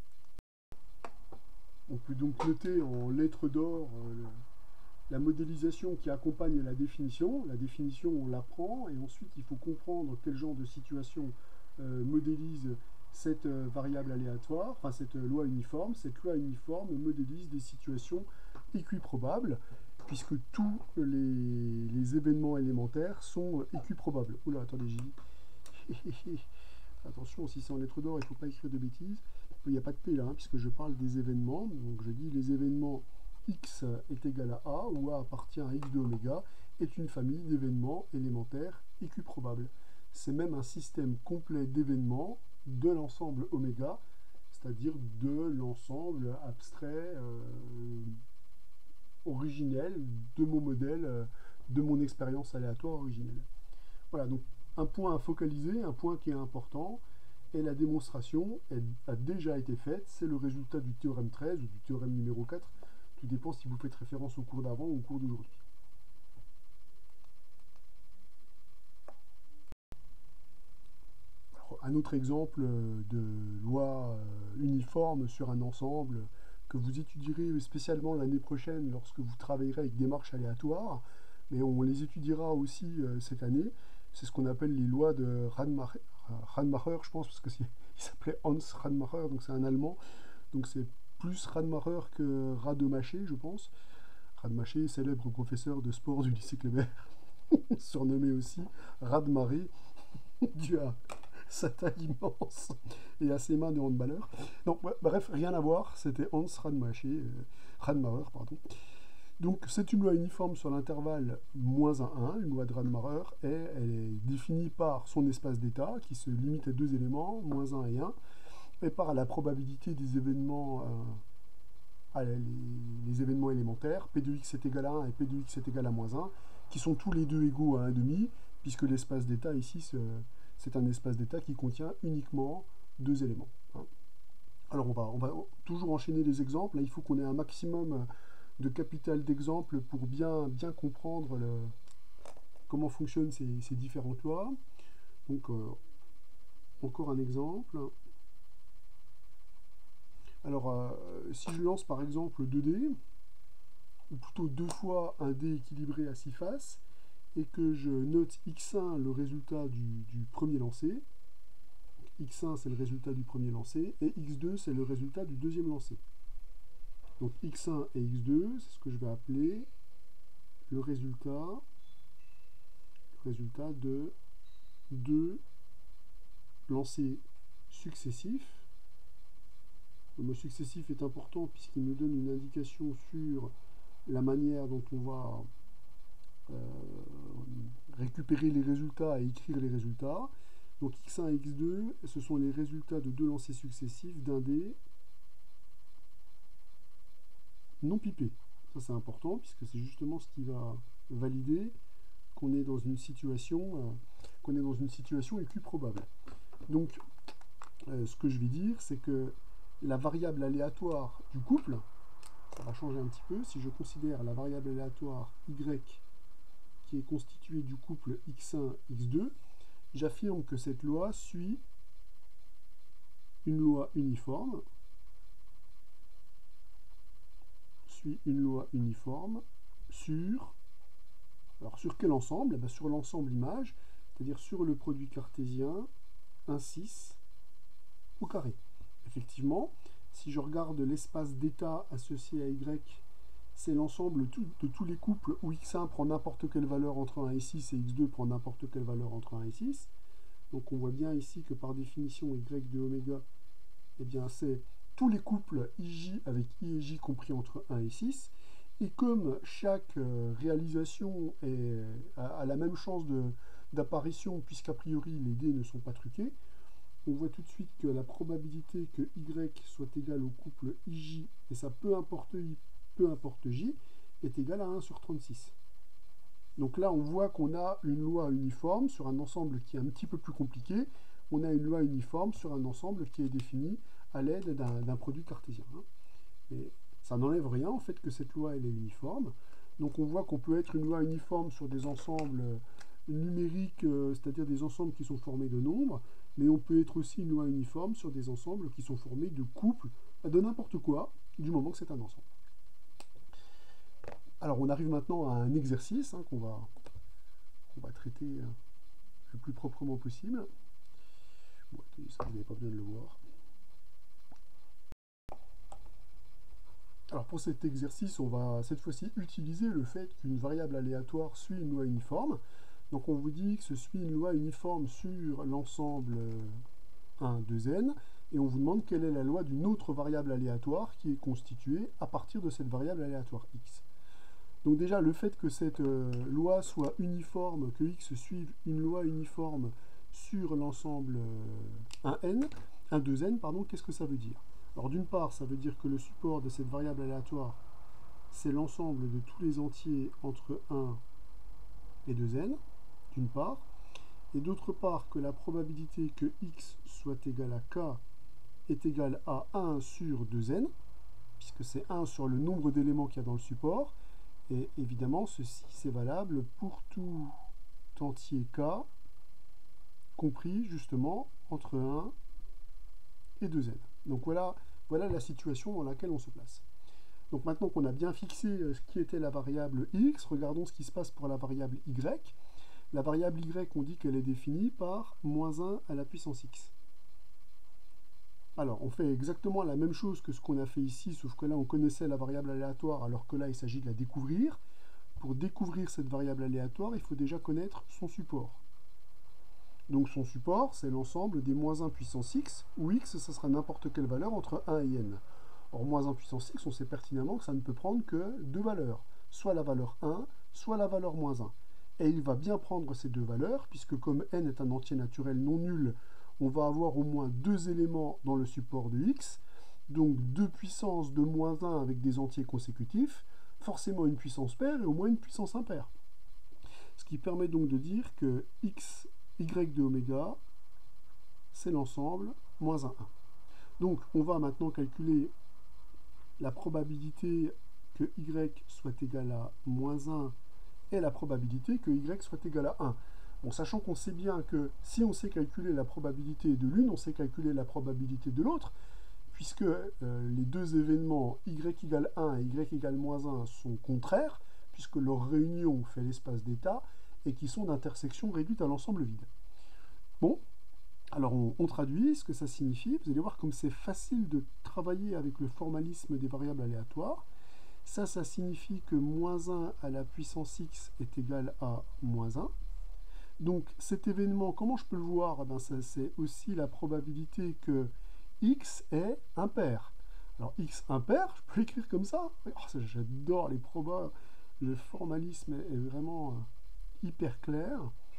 On peut donc noter en lettres d'or la modélisation qui accompagne la définition. La définition, on l'apprend, et ensuite il faut comprendre quel genre de situation modélise cette variable aléatoire, enfin cette loi uniforme. Cette loi uniforme modélise des situations équiprobables, puisque tous les événements élémentaires sont équiprobables. Oula, attendez, j'ai dit. Attention, si c'est en lettres d'or, il ne faut pas écrire de bêtises. Il n'y a pas de P là, puisque je parle des événements. Donc je dis les événements x est égal à a, où a appartient à x de oméga, est une famille d'événements élémentaires équiprobables. C'est même un système complet d'événements de l'ensemble oméga, c'est-à-dire de l'ensemble abstrait originel de mon modèle, de mon expérience aléatoire originelle. Voilà, donc un point à focaliser, un point qui est important, et la démonstration a déjà été faite, c'est le résultat du théorème 13 ou du théorème numéro 4, tout dépend si vous faites référence au cours d'avant ou au cours d'aujourd'hui. Un autre exemple de loi uniforme sur un ensemble que vous étudierez spécialement l'année prochaine lorsque vous travaillerez avec des marches aléatoires, mais on les étudiera aussi cette année. C'est ce qu'on appelle les lois de Radmacher, je pense, parce qu'il s'appelait Hans Radmacher, donc c'est un Allemand. Donc c'est plus Radmacher que Rademacher, je pense. Rademacher, célèbre professeur de sport du lycée Kléber, surnommé aussi Radmaré, dû à sa taille immense et à ses mains de handballeur. Donc, ouais, bref, rien à voir, c'était Hans Rademacher, Radmacher, pardon. Donc, c'est une loi uniforme sur l'intervalle moins 1, une loi de Radmacher, et elle est définie par son espace d'état, qui se limite à deux éléments, moins 1 et 1, et par la probabilité des événements, les événements élémentaires, P de x est égal à 1 et P de x est égal à moins 1, qui sont tous les deux égaux à 1,5, puisque l'espace d'état ici, c'est un espace d'état qui contient uniquement deux éléments. Alors on va toujours enchaîner les exemples. Là, il faut qu'on ait un maximum de capital d'exemples pour bien comprendre comment fonctionnent ces différentes lois. Donc encore un exemple. Alors si je lance par exemple 2D, ou plutôt deux fois un dé équilibré à 6 faces, et que je note x1 le résultat du premier lancé, x1 c'est le résultat du premier lancé, et x2 c'est le résultat du deuxième lancé. Donc x1 et x2, c'est ce que je vais appeler le résultat de deux lancers successifs. Le mot successif est important puisqu'il nous donne une indication sur la manière dont on va récupérer les résultats et écrire les résultats. Donc x1 et x2, ce sont les résultats de deux lancers successifs d'un dé non pipé. Ça c'est important puisque c'est justement ce qui va valider qu'on est dans une situation équiprobable. Donc ce que je vais dire, c'est que la variable aléatoire du couple, ça va changer un petit peu. Si je considère la variable aléatoire y qui est constituée du couple x1, x2, j'affirme que cette loi suit une loi uniforme, sur... Alors sur quel ensemble? Sur l'ensemble image, c'est-à-dire sur le produit cartésien 1, 6 au carré. Effectivement, si je regarde l'espace d'état associé à y, c'est l'ensemble de tous les couples où x1 prend n'importe quelle valeur entre 1 et 6 et x2 prend n'importe quelle valeur entre 1 et 6. Donc on voit bien ici que par définition y de oméga, eh bien c'est tous les couples ij avec i et j compris entre 1 et 6. Et comme chaque réalisation a la même chance d'apparition, puisqu'a priori les dés ne sont pas truqués, on voit tout de suite que la probabilité que y soit égal au couple ij, et ça peu importe i, peu importe j, est égale à 1 sur 36. Donc là, on voit qu'on a une loi uniforme sur un ensemble qui est un petit peu plus compliqué. On a une loi uniforme sur un ensemble qui est défini à l'aide d'un produit cartésien. Et ça n'enlève rien en fait que cette loi elle est uniforme. Donc on voit qu'on peut être une loi uniforme sur des ensembles numériques, c'est-à-dire des ensembles qui sont formés de nombres, mais on peut être aussi une loi uniforme sur des ensembles qui sont formés de couples, de n'importe quoi, du moment que c'est un ensemble. Alors on arrive maintenant à un exercice qu'on va traiter le plus proprement possible. Bon, ça, vous n'avez pas besoin de le voir. Alors pour cet exercice, on va cette fois-ci utiliser le fait qu'une variable aléatoire suit une loi uniforme. Donc on vous dit que ce suit une loi uniforme sur l'ensemble 1, 2n, et on vous demande quelle est la loi d'une autre variable aléatoire qui est constituée à partir de cette variable aléatoire x. Donc déjà, le fait que cette loi soit uniforme, que x suive une loi uniforme sur l'ensemble 1n, 2n, pardon, qu'est-ce que ça veut dire? Alors d'une part, ça veut dire que le support de cette variable aléatoire, c'est l'ensemble de tous les entiers entre 1 et 2n, d'une part, et d'autre part que la probabilité que x soit égal à k est égale à 1 sur 2n, puisque c'est 1 sur le nombre d'éléments qu'il y a dans le support, et évidemment, ceci c'est valable pour tout entier k, compris justement entre 1 et 2n. Donc voilà la situation dans laquelle on se place. Donc maintenant qu'on a bien fixé ce qui était la variable x, regardons ce qui se passe pour la variable y. La variable y, on dit qu'elle est définie par moins 1 à la puissance x. Alors, on fait exactement la même chose que ce qu'on a fait ici, sauf que là, on connaissait la variable aléatoire, alors que là, il s'agit de la découvrir. Pour découvrir cette variable aléatoire, il faut déjà connaître son support. Donc son support, c'est l'ensemble des moins 1 puissance x, où x, ça sera n'importe quelle valeur entre 1 et n. Or, moins 1 puissance x, on sait pertinemment que ça ne peut prendre que deux valeurs, soit la valeur 1, soit la valeur moins 1. Et il va bien prendre ces deux valeurs, puisque comme n est un entier naturel non nul, on va avoir au moins deux éléments dans le support de x, donc deux puissances de moins 1 avec des entiers consécutifs, forcément une puissance paire et au moins une puissance impaire. Ce qui permet donc de dire que x, y de oméga, c'est l'ensemble moins 1, 1. Donc on va maintenant calculer la probabilité que y soit égal à moins 1 et la probabilité que y soit égal à 1. Bon, sachant qu'on sait bien que si on sait calculer la probabilité de l'une, on sait calculer la probabilité de l'autre, puisque les deux événements y égale 1 et y égale moins 1 sont contraires, puisque leur réunion fait l'espace d'état, et qui sont d'intersection réduite à l'ensemble vide. Bon, alors on traduit ce que ça signifie. Vous allez voir comme c'est facile de travailler avec le formalisme des variables aléatoires. Ça signifie que moins 1 à la puissance x est égal à moins 1. Donc cet événement, comment je peux le voir? C'est aussi la probabilité que x est impair. Alors x impair, je peux l'écrire comme ça. Oh, j'adore les probas, le formalisme est vraiment hyper clair.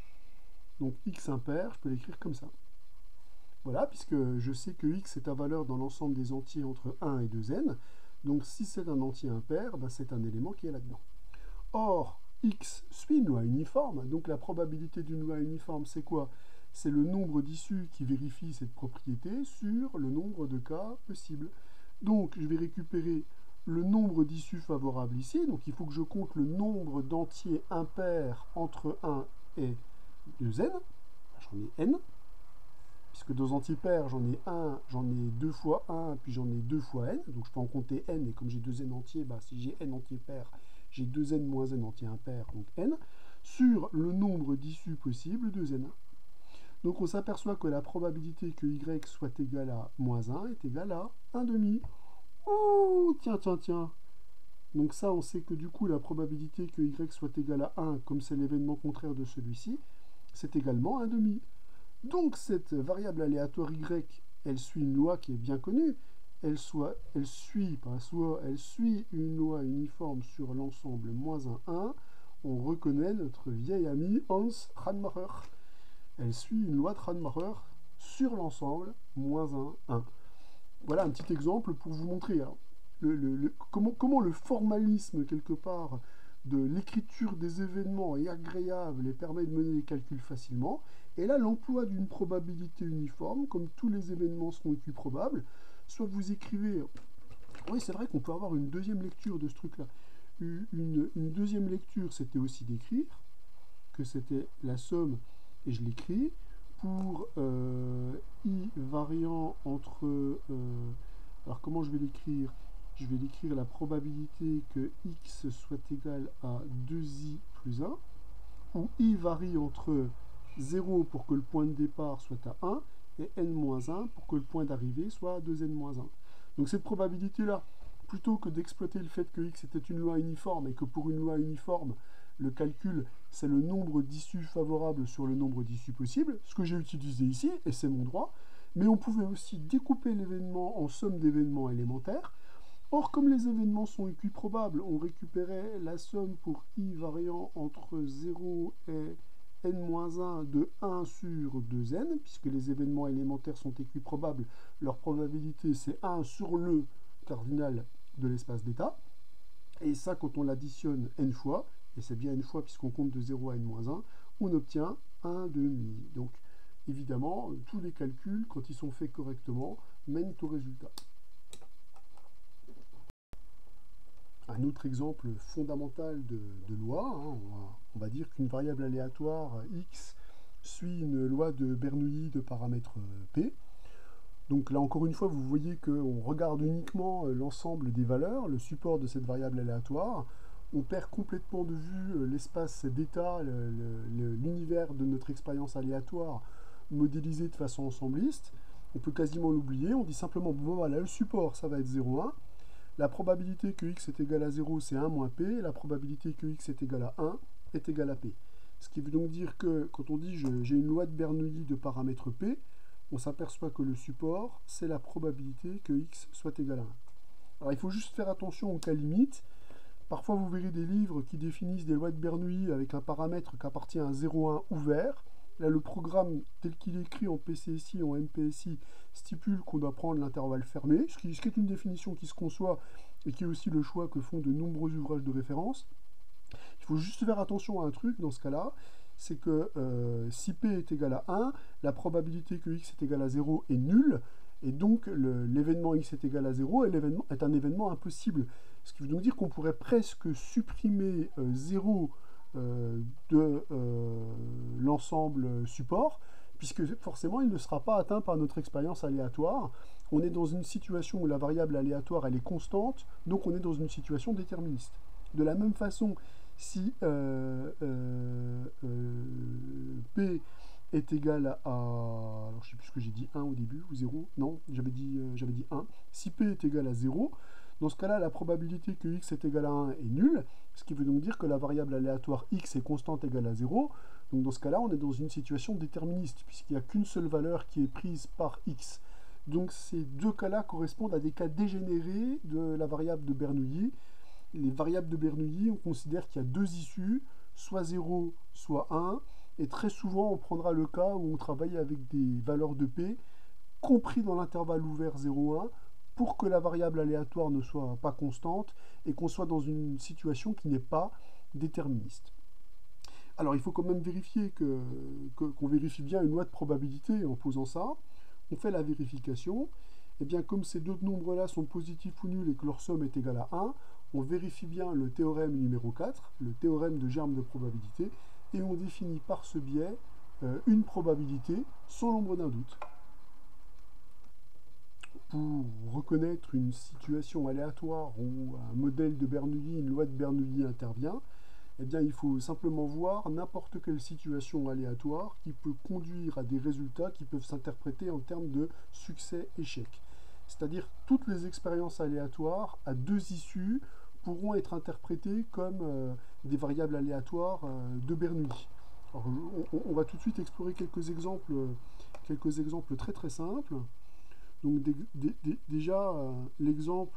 Donc x impair, je peux l'écrire comme ça. Voilà, puisque je sais que x est à valeur dans l'ensemble des entiers entre 1 et 2n. Donc si c'est un entier impair, c'est un élément qui est là-dedans. Or, x suit une loi uniforme, donc la probabilité d'une loi uniforme, c'est quoi? C'est le nombre d'issues qui vérifie cette propriété sur le nombre de cas possibles. Donc, je vais récupérer le nombre d'issues favorables ici, donc il faut que je compte le nombre d'entiers impairs entre 1 et 2n, j'en ai n, puisque deux entiers pairs, j'en ai 1, j'en ai 2 fois 1, puis j'en ai 2 fois n, donc je peux en compter n, et comme j'ai 2n entiers, si j'ai n entiers pairs, j'ai 2n moins n entier impair, donc n, sur le nombre d'issues possibles, 2n. Donc on s'aperçoit que la probabilité que y soit égal à moins 1 est égale à 1 demi. Oh, tiens. Donc ça, on sait que du coup, la probabilité que y soit égal à 1, comme c'est l'événement contraire de celui-ci, c'est également 1 demi. Donc cette variable aléatoire y, elle suit une loi qui est bien connue. Elle suit une loi uniforme sur l'ensemble moins 1, 1. On reconnaît notre vieil ami Hans Radmacher. Elle suit une loi de Radmacher sur l'ensemble moins 1, 1. Voilà un petit exemple pour vous montrer comment le formalisme, quelque part, de l'écriture des événements est agréable et permet de mener les calculs facilement. Et là, l'emploi d'une probabilité uniforme, comme tous les événements seront équiprobables, soit vous écrivez... Oui, c'est vrai qu'on peut avoir une deuxième lecture de ce truc-là. Une deuxième lecture, c'était aussi d'écrire que c'était la somme, et je l'écris, pour i variant entre... alors comment je vais l'écrire? Je vais l'écrire la probabilité que x soit égal à 2i plus 1, où i varie entre 0 pour que le point de départ soit à 1, et n-1 pour que le point d'arrivée soit à 2n-1. Donc cette probabilité-là, plutôt que d'exploiter le fait que x était une loi uniforme, et que pour une loi uniforme, le calcul, c'est le nombre d'issues favorables sur le nombre d'issues possibles, ce que j'ai utilisé ici, et c'est mon droit, mais on pouvait aussi découper l'événement en somme d'événements élémentaires, Or, comme les événements sont équiprobables, on récupérait la somme pour i variant entre 0 et n-1 de 1 sur 2n, puisque les événements élémentaires sont équiprobables, leur probabilité c'est 1 sur le cardinal de l'espace d'état. Et ça, quand on l'additionne n fois, et c'est bien n fois puisqu'on compte de 0 à n-1, on obtient 1 demi. Donc, évidemment, tous les calculs, quand ils sont faits correctement, mènent au résultat. Un autre exemple fondamental de loi, hein, on va dire qu'une variable aléatoire x suit une loi de Bernoulli de paramètre p. Donc là encore une fois, vous voyez qu'on regarde uniquement l'ensemble des valeurs, le support de cette variable aléatoire. On perd complètement de vue l'espace d'état, l'univers de notre expérience aléatoire modélisé de façon ensembliste. On peut quasiment l'oublier, on dit simplement, bon voilà, le support, ça va être 0,1. La probabilité que x est égal à 0, c'est 1 moins p, et la probabilité que x est égal à 1 est égal à p. Ce qui veut donc dire que quand on dit j'ai une loi de Bernoulli de paramètre p, on s'aperçoit que le support, c'est la probabilité que x soit égal à 1. Alors il faut juste faire attention aux cas limites. Parfois vous verrez des livres qui définissent des lois de Bernoulli avec un paramètre qui appartient à 0,1 ouvert. Là, le programme tel qu'il est écrit en PCSI et en MPSI stipule qu'on doit prendre l'intervalle fermé, ce qui est une définition qui se conçoit et qui est aussi le choix que font de nombreux ouvrages de référence. Il faut juste faire attention à un truc dans ce cas-là, c'est que si P est égal à 1, la probabilité que X est égal à 0 est nulle, et donc l'événement X est égal à 0 est un événement impossible. Ce qui veut donc dire qu'on pourrait presque supprimer 0 de l'ensemble support, puisque forcément il ne sera pas atteint par notre expérience aléatoire. On est dans une situation où la variable aléatoire elle est constante, donc on est dans une situation déterministe. De la même façon, si P est égal à... Alors je ne sais plus ce que j'ai dit, 1 au début, ou 0, non, j'avais dit 1. Si P est égal à 0, dans ce cas-là, la probabilité que x est égal à 1 est nulle, ce qui veut donc dire que la variable aléatoire x est constante égale à 0. Donc dans ce cas-là, on est dans une situation déterministe, puisqu'il n'y a qu'une seule valeur qui est prise par x. Donc ces deux cas-là correspondent à des cas dégénérés de la variable de Bernoulli. Les variables de Bernoulli, on considère qu'il y a deux issues, soit 0, soit 1, et très souvent on prendra le cas où on travaille avec des valeurs de P, compris dans l'intervalle ouvert 0,1, pour que la variable aléatoire ne soit pas constante et qu'on soit dans une situation qui n'est pas déterministe. Alors il faut quand même vérifier qu'on vérifie bien une loi de probabilité en posant ça. On fait la vérification. Et bien comme ces deux nombres-là sont positifs ou nuls et que leur somme est égale à 1, on vérifie bien le théorème numéro 4, le théorème de germe de probabilité, et on définit par ce biais une probabilité sans l'ombre d'un doute. Pour reconnaître une situation aléatoire où un modèle de Bernoulli, une loi de Bernoulli intervient, eh bien, il faut simplement voir n'importe quelle situation aléatoire qui peut conduire à des résultats qui peuvent s'interpréter en termes de succès-échec. C'est-à-dire toutes les expériences aléatoires à deux issues pourront être interprétées comme des variables aléatoires de Bernoulli. Alors, on va tout de suite explorer quelques exemples très très simples. Donc déjà, l'exemple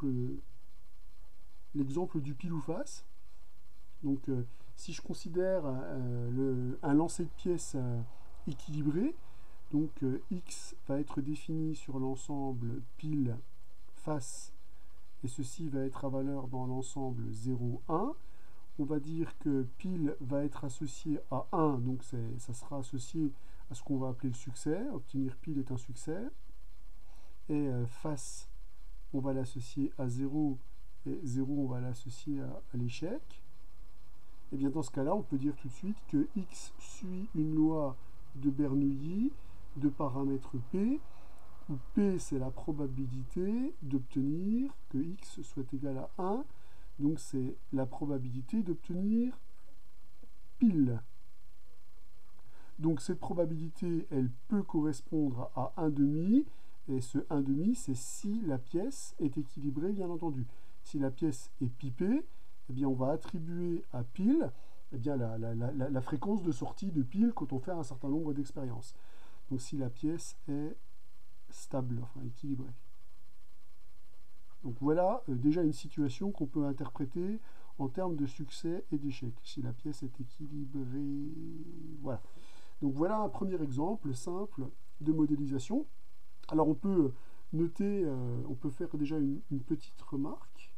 du pile ou face. Donc si je considère un lancer de pièces équilibré, donc x va être défini sur l'ensemble pile face, et ceci va être à valeur dans l'ensemble 0, 1. On va dire que pile va être associé à 1, donc ça sera associé à ce qu'on va appeler le succès. Obtenir pile est un succès. Et face, on va l'associer à 0, et 0, on va l'associer à l'échec. Et bien dans ce cas-là, on peut dire tout de suite que x suit une loi de Bernoulli de paramètre p, où p c'est la probabilité d'obtenir que x soit égal à 1, donc c'est la probabilité d'obtenir pile. Donc cette probabilité, elle peut correspondre à 1,5, et ce 1,5, c'est si la pièce est équilibrée, bien entendu. Si la pièce est pipée, eh bien on va attribuer à pile eh bien la fréquence de sortie de pile quand on fait un certain nombre d'expériences. Donc si la pièce est stable, enfin équilibrée. Donc voilà déjà une situation qu'on peut interpréter en termes de succès et d'échec. Si la pièce est équilibrée, voilà. Donc voilà un premier exemple simple de modélisation. Alors on peut noter, on peut faire déjà une petite remarque.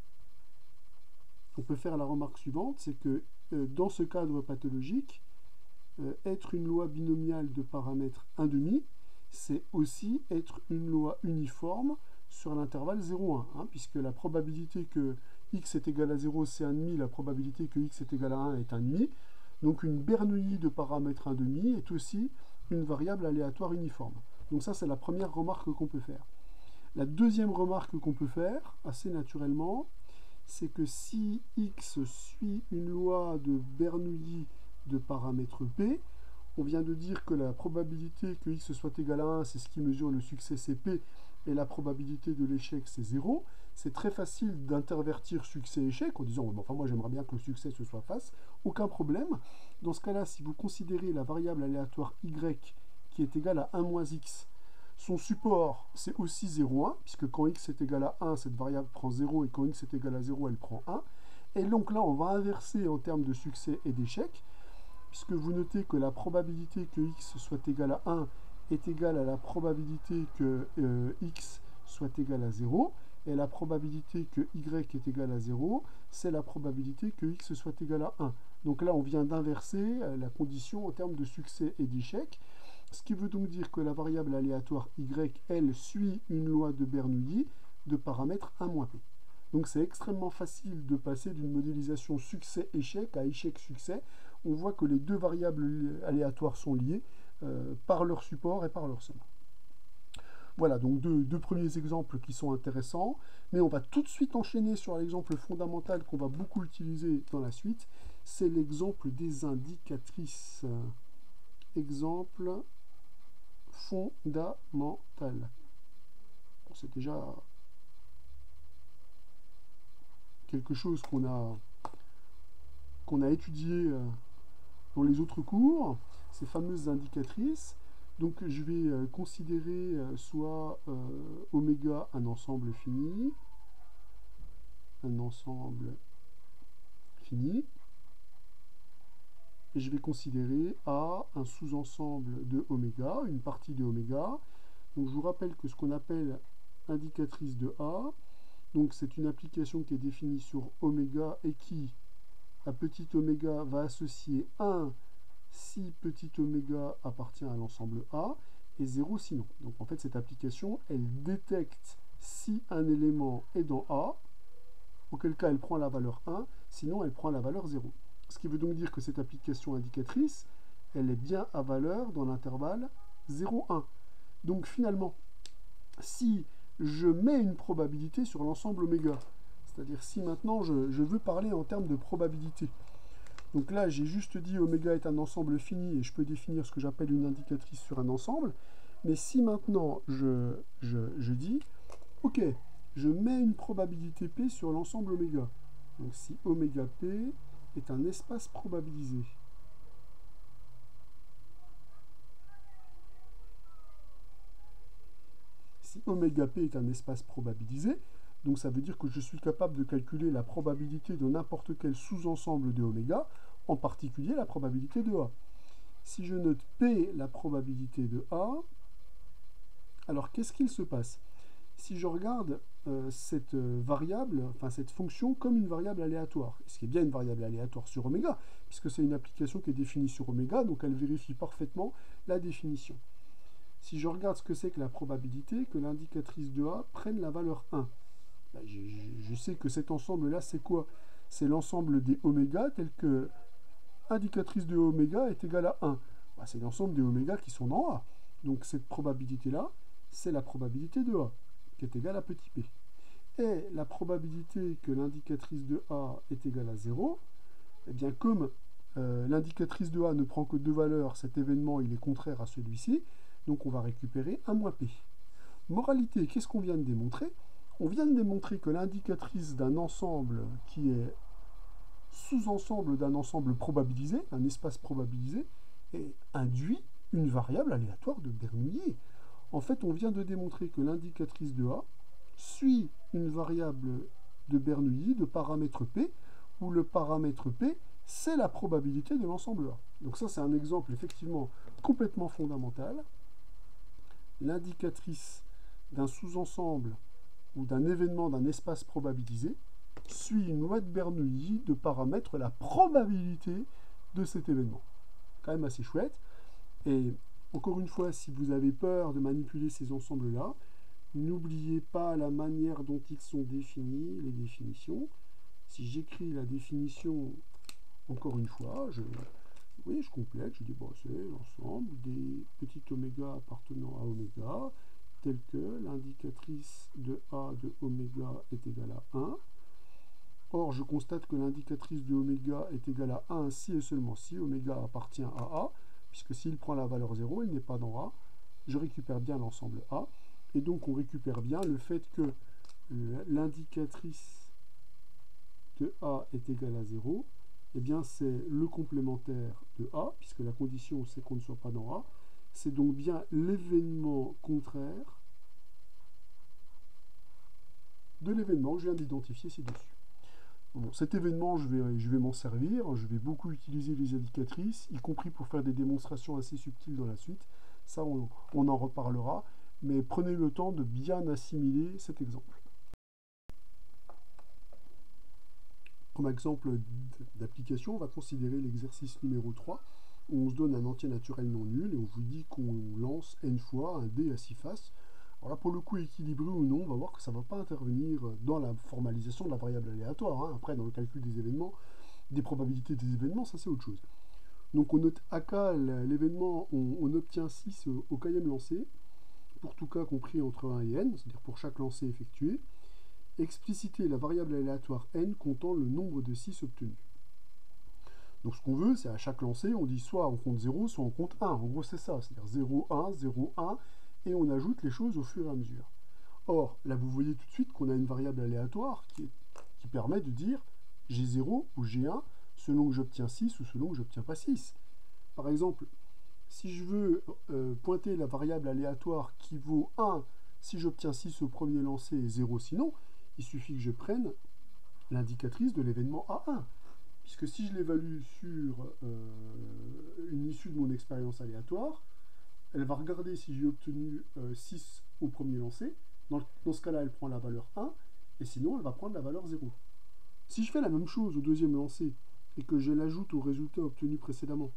On peut faire la remarque suivante, c'est que dans ce cadre pathologique, être une loi binomiale de paramètres 1,5, c'est aussi être une loi uniforme sur l'intervalle 0,1, hein, puisque la probabilité que x est égal à 0, c'est 1,5, la probabilité que x est égal à 1 est 1,5. Donc une Bernoulli de paramètres 1,5 est aussi une variable aléatoire uniforme. Donc ça, c'est la première remarque qu'on peut faire. La deuxième remarque qu'on peut faire, assez naturellement, c'est que si x suit une loi de Bernoulli de paramètre P, on vient de dire que la probabilité que x soit égal à 1, c'est ce qui mesure le succès, c'est P, et la probabilité de l'échec, c'est 0. C'est très facile d'intervertir succès-échec en disant bon, enfin moi j'aimerais bien que le succès se soit face, aucun problème. Dans ce cas-là, si vous considérez la variable aléatoire y qui est égale à 1 moins x, son support c'est aussi 0,1, puisque quand x est égal à 1, cette variable prend 0, et quand x est égal à 0, elle prend 1. Et donc là, on va inverser en termes de succès et d'échec, puisque vous notez que la probabilité que x soit égal à 1 est égale à la probabilité que x soit égal à 0, et la probabilité que y est égal à 0, c'est la probabilité que x soit égal à 1. Donc là, on vient d'inverser la condition en termes de succès et d'échec, ce qui veut donc dire que la variable aléatoire y, elle, suit une loi de Bernoulli de paramètre 1-p. Donc c'est extrêmement facile de passer d'une modélisation succès-échec à échec-succès. On voit que les deux variables aléatoires sont liées par leur support et par leur somme. Voilà, donc deux premiers exemples qui sont intéressants, mais on va tout de suite enchaîner sur l'exemple fondamental qu'on va beaucoup utiliser dans la suite, c'est l'exemple des indicatrices. Exemple fondamental. C'est déjà quelque chose qu'on a étudié dans les autres cours, ces fameuses indicatrices. Donc je vais considérer soit oméga un ensemble fini, et je vais considérer A un sous-ensemble de oméga, une partie de oméga. Donc je vous rappelle que ce qu'on appelle indicatrice de A, donc c'est une application qui est définie sur oméga et qui, à petit oméga, va associer 1 si petit oméga appartient à l'ensemble A, et 0 sinon. Donc en fait, cette application, elle détecte si un élément est dans A, auquel cas elle prend la valeur 1, sinon elle prend la valeur 0. Ce qui veut donc dire que cette application indicatrice, elle est bien à valeur dans l'intervalle 0,1. Donc finalement, si je mets une probabilité sur l'ensemble oméga, c'est-à-dire si maintenant je veux parler en termes de probabilité, donc là, j'ai juste dit oméga est un ensemble fini et je peux définir ce que j'appelle une indicatrice sur un ensemble. Mais si maintenant je dis, ok, je mets une probabilité P sur l'ensemble oméga. Donc si oméga P est un espace probabilisé. Si oméga P est un espace probabilisé, donc ça veut dire que je suis capable de calculer la probabilité de n'importe quel sous-ensemble de oméga, en particulier la probabilité de A. Si je note P, la probabilité de A, alors qu'est-ce qu'il se passe? Si je regarde cette variable, enfin cette fonction comme une variable aléatoire, ce qui est bien une variable aléatoire sur oméga, puisque c'est une application qui est définie sur oméga, donc elle vérifie parfaitement la définition. Si je regarde ce que c'est que la probabilité que l'indicatrice de A prenne la valeur 1, ben je sais que cet ensemble-là, c'est quoi? C'est l'ensemble des oméga tel que indicatrice de oméga est égale à 1. Ben c'est l'ensemble des oméga qui sont dans A. Donc cette probabilité-là, c'est la probabilité de A, qui est égale à petit p. Et la probabilité que l'indicatrice de A est égale à 0, eh bien comme l'indicatrice de A ne prend que deux valeurs, cet événement il est contraire à celui-ci, donc on va récupérer 1 moins p. Moralité, qu'est-ce qu'on vient de démontrer? On vient de démontrer que l'indicatrice d'un ensemble qui est sous-ensemble d'un ensemble probabilisé, un espace probabilisé, induit une variable aléatoire de Bernoulli. En fait, on vient de démontrer que l'indicatrice de A suit une variable de Bernoulli de paramètre P, où le paramètre P, c'est la probabilité de l'ensemble A. Donc ça, c'est un exemple effectivement complètement fondamental. L'indicatrice d'un sous-ensemble ou d'un événement d'un espace probabilisé suit une loi de Bernoulli de paramètre la probabilité de cet événement. Quand même assez chouette. Et encore une fois, si vous avez peur de manipuler ces ensembles-là, n'oubliez pas la manière dont ils sont définis, les définitions. Si j'écris la définition, encore une fois, je complète, je dis bon, c'est l'ensemble des petits oméga appartenant à oméga, tel que l'indicatrice de A de oméga est égale à 1. Or, je constate que l'indicatrice de oméga est égale à 1 si et seulement si oméga appartient à A, puisque s'il prend la valeur 0, il n'est pas dans A. Je récupère bien l'ensemble A. Et donc, on récupère bien le fait que l'indicatrice de A est égale à 0. Eh bien, c'est le complémentaire de A, puisque la condition, c'est qu'on ne soit pas dans A. C'est donc bien l'événement contraire de l'événement que je viens d'identifier ci-dessus. Bon, cet événement, je vais m'en servir, je vais beaucoup utiliser les indicatrices, y compris pour faire des démonstrations assez subtiles dans la suite. Ça, on en reparlera, mais prenez le temps de bien assimiler cet exemple. Comme exemple d'application, on va considérer l'exercice numéro 3, où on se donne un entier naturel non nul, et on vous dit qu'on lance n fois un dé à 6 faces. Alors là, pour le coup, équilibré ou non, on va voir que ça ne va pas intervenir dans la formalisation de la variable aléatoire. Hein. Après, dans le calcul des événements, des probabilités des événements, ça c'est autre chose. Donc on note AK, l'événement, on obtient 6 au kème lancé, pour tout cas compris entre 1 et n, c'est-à-dire pour chaque lancé effectué. Expliciter la variable aléatoire n comptant le nombre de 6 obtenus. Donc ce qu'on veut, c'est à chaque lancé, on dit soit on compte 0, soit on compte 1. En gros, c'est ça, c'est-à-dire 0, 1, 0, 1, et on ajoute les choses au fur et à mesure. Or, là, vous voyez tout de suite qu'on a une variable aléatoire qui permet de dire j'ai 0 ou j'ai 1 selon que j'obtiens 6 ou selon que j'obtiens pas 6. Par exemple, si je veux pointer la variable aléatoire qui vaut 1 si j'obtiens 6 au premier lancer et 0 sinon, il suffit que je prenne l'indicatrice de l'événement A1. Puisque si je l'évalue sur une issue de mon expérience aléatoire, elle va regarder si j'ai obtenu 6 au premier lancer. Dans ce cas-là, elle prend la valeur 1, et sinon, elle va prendre la valeur 0. Si je fais la même chose au deuxième lancer, et que je l'ajoute au résultat obtenu précédemment,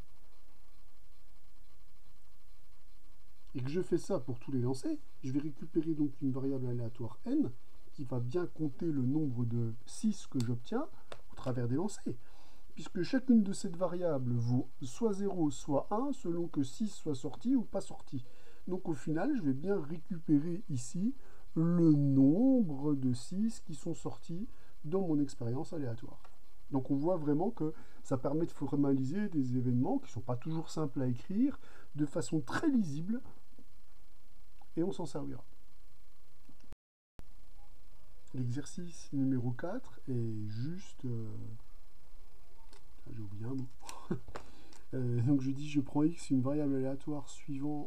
et que je fais ça pour tous les lancers, je vais récupérer donc une variable aléatoire n, qui va bien compter le nombre de 6 que j'obtiens au travers des lancers. Puisque chacune de ces variables vaut soit 0, soit 1, selon que 6 soit sorti ou pas sorti. Donc au final, je vais bien récupérer ici le nombre de 6 qui sont sortis dans mon expérience aléatoire. Donc on voit vraiment que ça permet de formaliser des événements qui ne sont pas toujours simples à écrire, de façon très lisible, et on s'en servira. L'exercice numéro 4 est juste... j'ai oublié un mot. Donc je dis je prends x, une variable aléatoire suivant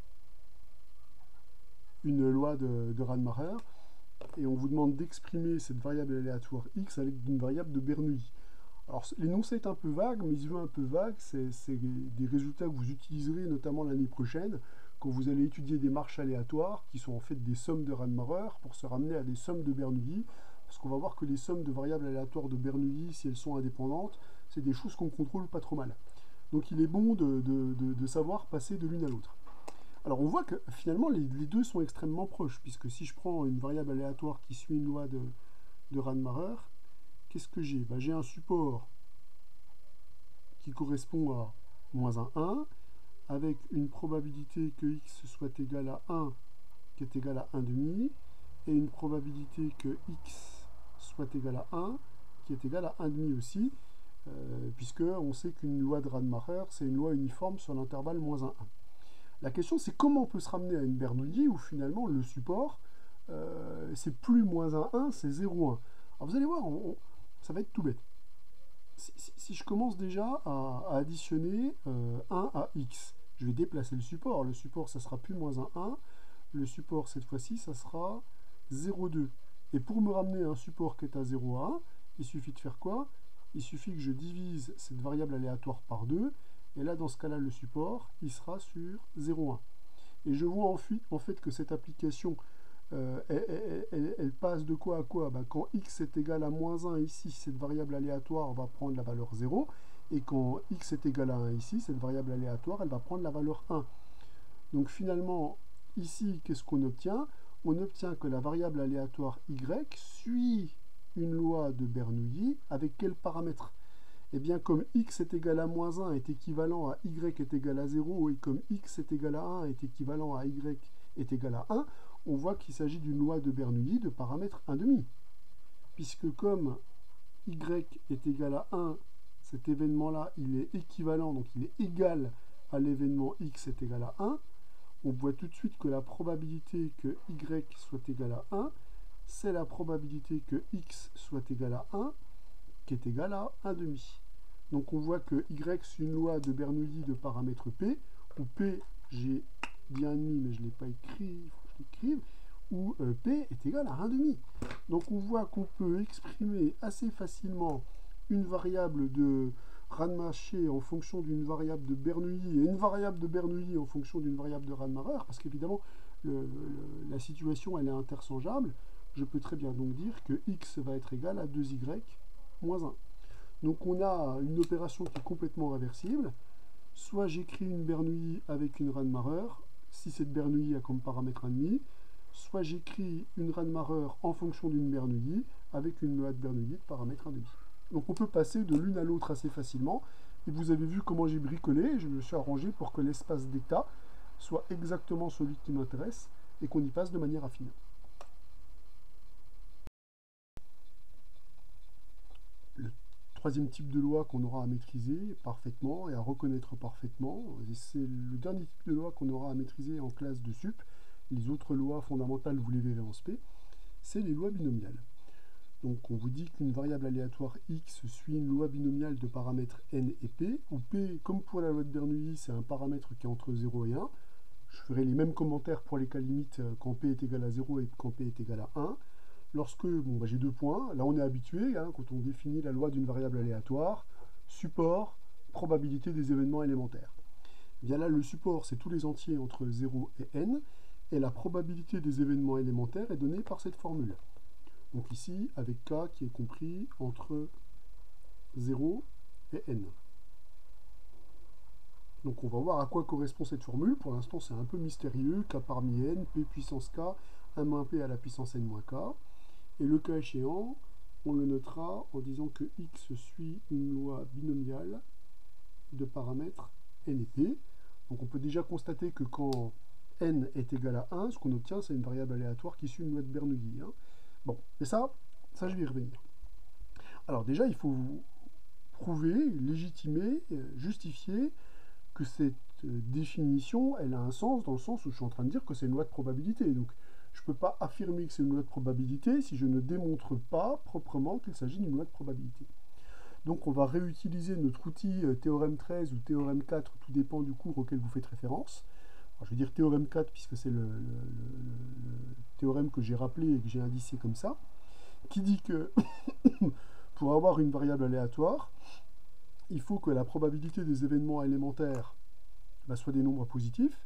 une loi de Radmacher, et on vous demande d'exprimer cette variable aléatoire x avec une variable de Bernoulli. Alors l'énoncé est un peu vague, mais il se veut un peu vague, c'est des résultats que vous utiliserez notamment l'année prochaine, quand vous allez étudier des marches aléatoires, qui sont en fait des sommes de Radmacher, pour se ramener à des sommes de Bernoulli, parce qu'on va voir que les sommes de variables aléatoires de Bernoulli, si elles sont indépendantes, c'est des choses qu'on contrôle pas trop mal. Donc il est bon de savoir passer de l'une à l'autre. Alors on voit que finalement les deux sont extrêmement proches, puisque si je prends une variable aléatoire qui suit une loi de Radmacher, qu'est-ce que j'ai? J'ai un support qui correspond à moins 1, avec une probabilité que x soit égal à 1 qui est égal à 1,5, et une probabilité que x soit égal à 1 qui est égal à 1,5 aussi, puisque on sait qu'une loi de Radmacher, c'est une loi uniforme sur l'intervalle moins 1,1. La question, c'est comment on peut se ramener à une Bernoulli où finalement le support, c'est plus moins 1,1, c'est 0,1. Alors vous allez voir, ça va être tout bête. Si je commence déjà à additionner 1 à x, je vais déplacer le support. Le support, ça sera plus moins 1,1. Le support, cette fois-ci, ça sera 0,2. Et pour me ramener à un support qui est à 0,1, il suffit de faire quoi? Il suffit que je divise cette variable aléatoire par 2, et là, dans ce cas-là, le support, il sera sur 0,1. Et je vois en fait que cette application, elle passe de quoi à quoi? Bah, quand x est égal à moins 1 ici, cette variable aléatoire va prendre la valeur 0, et quand x est égal à 1 ici, cette variable aléatoire, elle va prendre la valeur 1. Donc finalement, ici, qu'est-ce qu'on obtient? On obtient que la variable aléatoire y suit une loi de Bernoulli avec quel paramètre? Eh bien, comme x est égal à moins 1 est équivalent à y est égal à 0, et comme x est égal à 1 est équivalent à y est égal à 1, on voit qu'il s'agit d'une loi de Bernoulli de paramètre 1,5. Puisque comme y est égal à 1, cet événement-là, il est équivalent, donc il est égal à l'événement x est égal à 1, on voit tout de suite que la probabilité que y soit égal à 1, c'est la probabilité que x soit égal à 1, qui est égal à 1,5. Donc on voit que y c'est une loi de Bernoulli de paramètre p, où p, j'ai dit 1,5 mais je ne l'ai pas écrit, il faut que je l'écrive, où p est égal à 1,5. Donc on voit qu'on peut exprimer assez facilement une variable de Radmacher en fonction d'une variable de Bernoulli et une variable de Bernoulli en fonction d'une variable de Radmacher, parce qu'évidemment la situation elle est interchangeable. Je peux très bien donc dire que x va être égal à 2y moins 1. Donc on a une opération qui est complètement réversible. Soit j'écris une Bernoulli avec une Radmacher, si cette Bernoulli a comme paramètre 1,5, soit j'écris une Radmacher en fonction d'une Bernoulli avec une loi de Bernoulli de paramètre 1,5. Donc on peut passer de l'une à l'autre assez facilement. Et vous avez vu comment j'ai bricolé. Je me suis arrangé pour que l'espace d'état soit exactement celui qui m'intéresse et qu'on y passe de manière affine. Le troisième type de loi qu'on aura à maîtriser parfaitement et à reconnaître parfaitement, et c'est le dernier type de loi qu'on aura à maîtriser en classe de sup. Les autres lois fondamentales, vous les verrez en spé, c'est les lois binomiales. Donc on vous dit qu'une variable aléatoire x suit une loi binomiale de paramètres n et p, où p, comme pour la loi de Bernoulli, c'est un paramètre qui est entre 0 et 1. Je ferai les mêmes commentaires pour les cas limites quand p est égal à 0 et quand p est égal à 1. Lorsque, bon, j'ai 2 points, là on est habitué, quand on définit la loi d'une variable aléatoire, support, probabilité des événements élémentaires. Et bien là, le support, c'est tous les entiers entre 0 et n, et la probabilité des événements élémentaires est donnée par cette formule. Donc ici, avec k qui est compris entre 0 et n. Donc on va voir à quoi correspond cette formule. Pour l'instant, c'est un peu mystérieux. K parmi n, p puissance k, 1 moins p à la puissance n moins k. Et le cas échéant, on le notera en disant que x suit une loi binomiale de paramètres n et p. Donc on peut déjà constater que quand n est égal à 1, ce qu'on obtient, c'est une variable aléatoire qui suit une loi de Bernoulli. Bon, et ça je vais y revenir. Alors déjà, il faut prouver, légitimer, justifier que cette définition, elle a un sens dans le sens où je suis en train de dire que c'est une loi de probabilité. Donc, je ne peux pas affirmer que c'est une loi de probabilité si je ne démontre pas proprement qu'il s'agit d'une loi de probabilité. Donc, on va réutiliser notre outil théorème 13 ou théorème 4, tout dépend du cours auquel vous faites référence. Alors, je vais dire théorème 4 puisque c'est le théorème que j'ai rappelé et que j'ai indicé comme ça, qui dit que pour avoir une variable aléatoire, il faut que la probabilité des événements élémentaires soit des nombres positifs.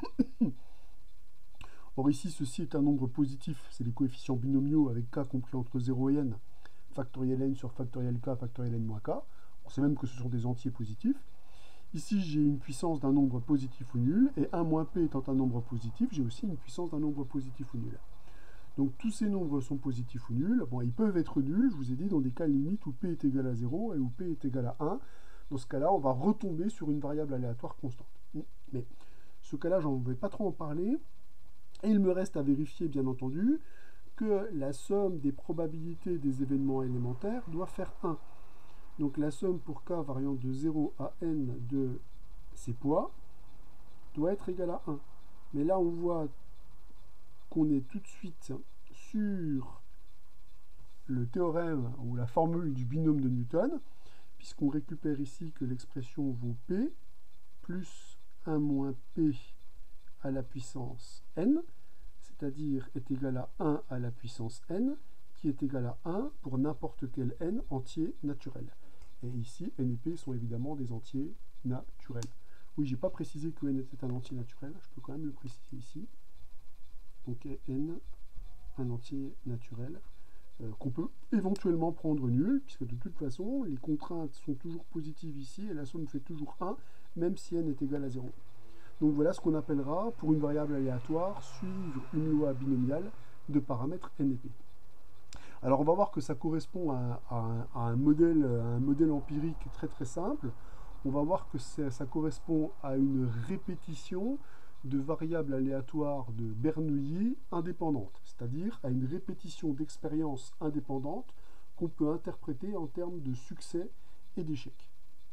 Or ici, ceci est un nombre positif, c'est les coefficients binomiaux avec k compris entre 0 et n, factoriel n sur factoriel k, factoriel n moins k. On sait même que ce sont des entiers positifs. Ici, j'ai une puissance d'un nombre positif ou nul, et 1 moins p étant un nombre positif, j'ai aussi une puissance d'un nombre positif ou nul. Donc tous ces nombres sont positifs ou nuls. Bon, ils peuvent être nuls, je vous ai dit, dans des cas limites où p est égal à 0 et où p est égal à 1. Dans ce cas-là, on va retomber sur une variable aléatoire constante. Mais ce cas-là, j'en vais pas trop en parler. Et il me reste à vérifier, bien entendu, que la somme des probabilités des événements élémentaires doit faire 1. Donc la somme pour k variant de 0 à n de ces poids doit être égale à 1. Mais là, on voit qu'on est tout de suite sur le théorème ou la formule du binôme de Newton, puisqu'on récupère ici que l'expression vaut P plus 1 moins P à la puissance n, c'est-à-dire est égal à 1 à la puissance n, qui est égal à 1 pour n'importe quel n entier naturel. Et ici, n et p sont évidemment des entiers naturels. Oui, j'ai pas précisé que n était un entier naturel, je peux quand même le préciser ici. Donc n, un entier naturel, qu'on peut éventuellement prendre nul, puisque de toute façon, les contraintes sont toujours positives ici, et la somme fait toujours 1, même si n est égal à 0. Donc voilà ce qu'on appellera, pour une variable aléatoire, suivre une loi binomiale de paramètres n et p. Alors on va voir que ça correspond à un modèle empirique très très simple. On va voir que ça correspond à une répétition de variables aléatoires de Bernoulli indépendantes, c'est-à-dire à une répétition d'expériences indépendantes qu'on peut interpréter en termes de succès et d'échec.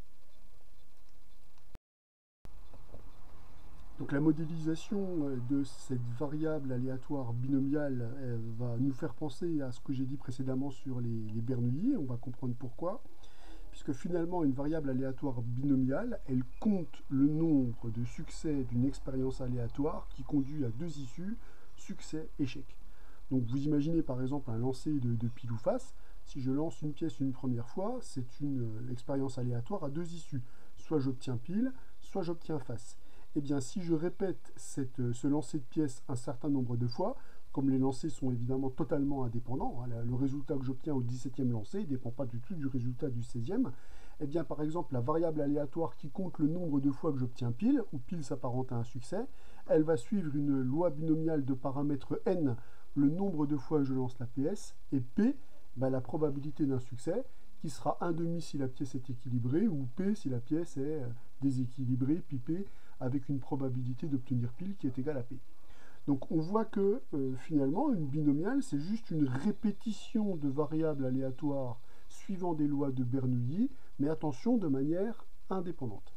Donc la modélisation de cette variable aléatoire binomiale va nous faire penser à ce que j'ai dit précédemment sur les Bernoulli, on va comprendre pourquoi. Puisque finalement, une variable aléatoire binomiale, elle compte le nombre de succès d'une expérience aléatoire qui conduit à deux issues, succès, échec. Donc vous imaginez par exemple un lancer de pile ou face. Si je lance une pièce une première fois, c'est une expérience aléatoire à deux issues. Soit j'obtiens pile, soit j'obtiens face. Et bien si je répète ce lancer de pièce un certain nombre de fois, comme les lancers sont évidemment totalement indépendants, hein, le résultat que j'obtiens au 17e lancer ne dépend pas du tout du résultat du 16e, et bien par exemple la variable aléatoire qui compte le nombre de fois que j'obtiens pile, où pile s'apparente à un succès, elle va suivre une loi binomiale de paramètre n, le nombre de fois que je lance la pièce, et p, la probabilité d'un succès, qui sera 1,5 si la pièce est équilibrée, ou p si la pièce est déséquilibrée, pi p, avec une probabilité d'obtenir pile qui est égale à p. Donc on voit que finalement une binomiale c'est juste une répétition de variables aléatoires suivant des lois de Bernoulli, mais attention de manière indépendante.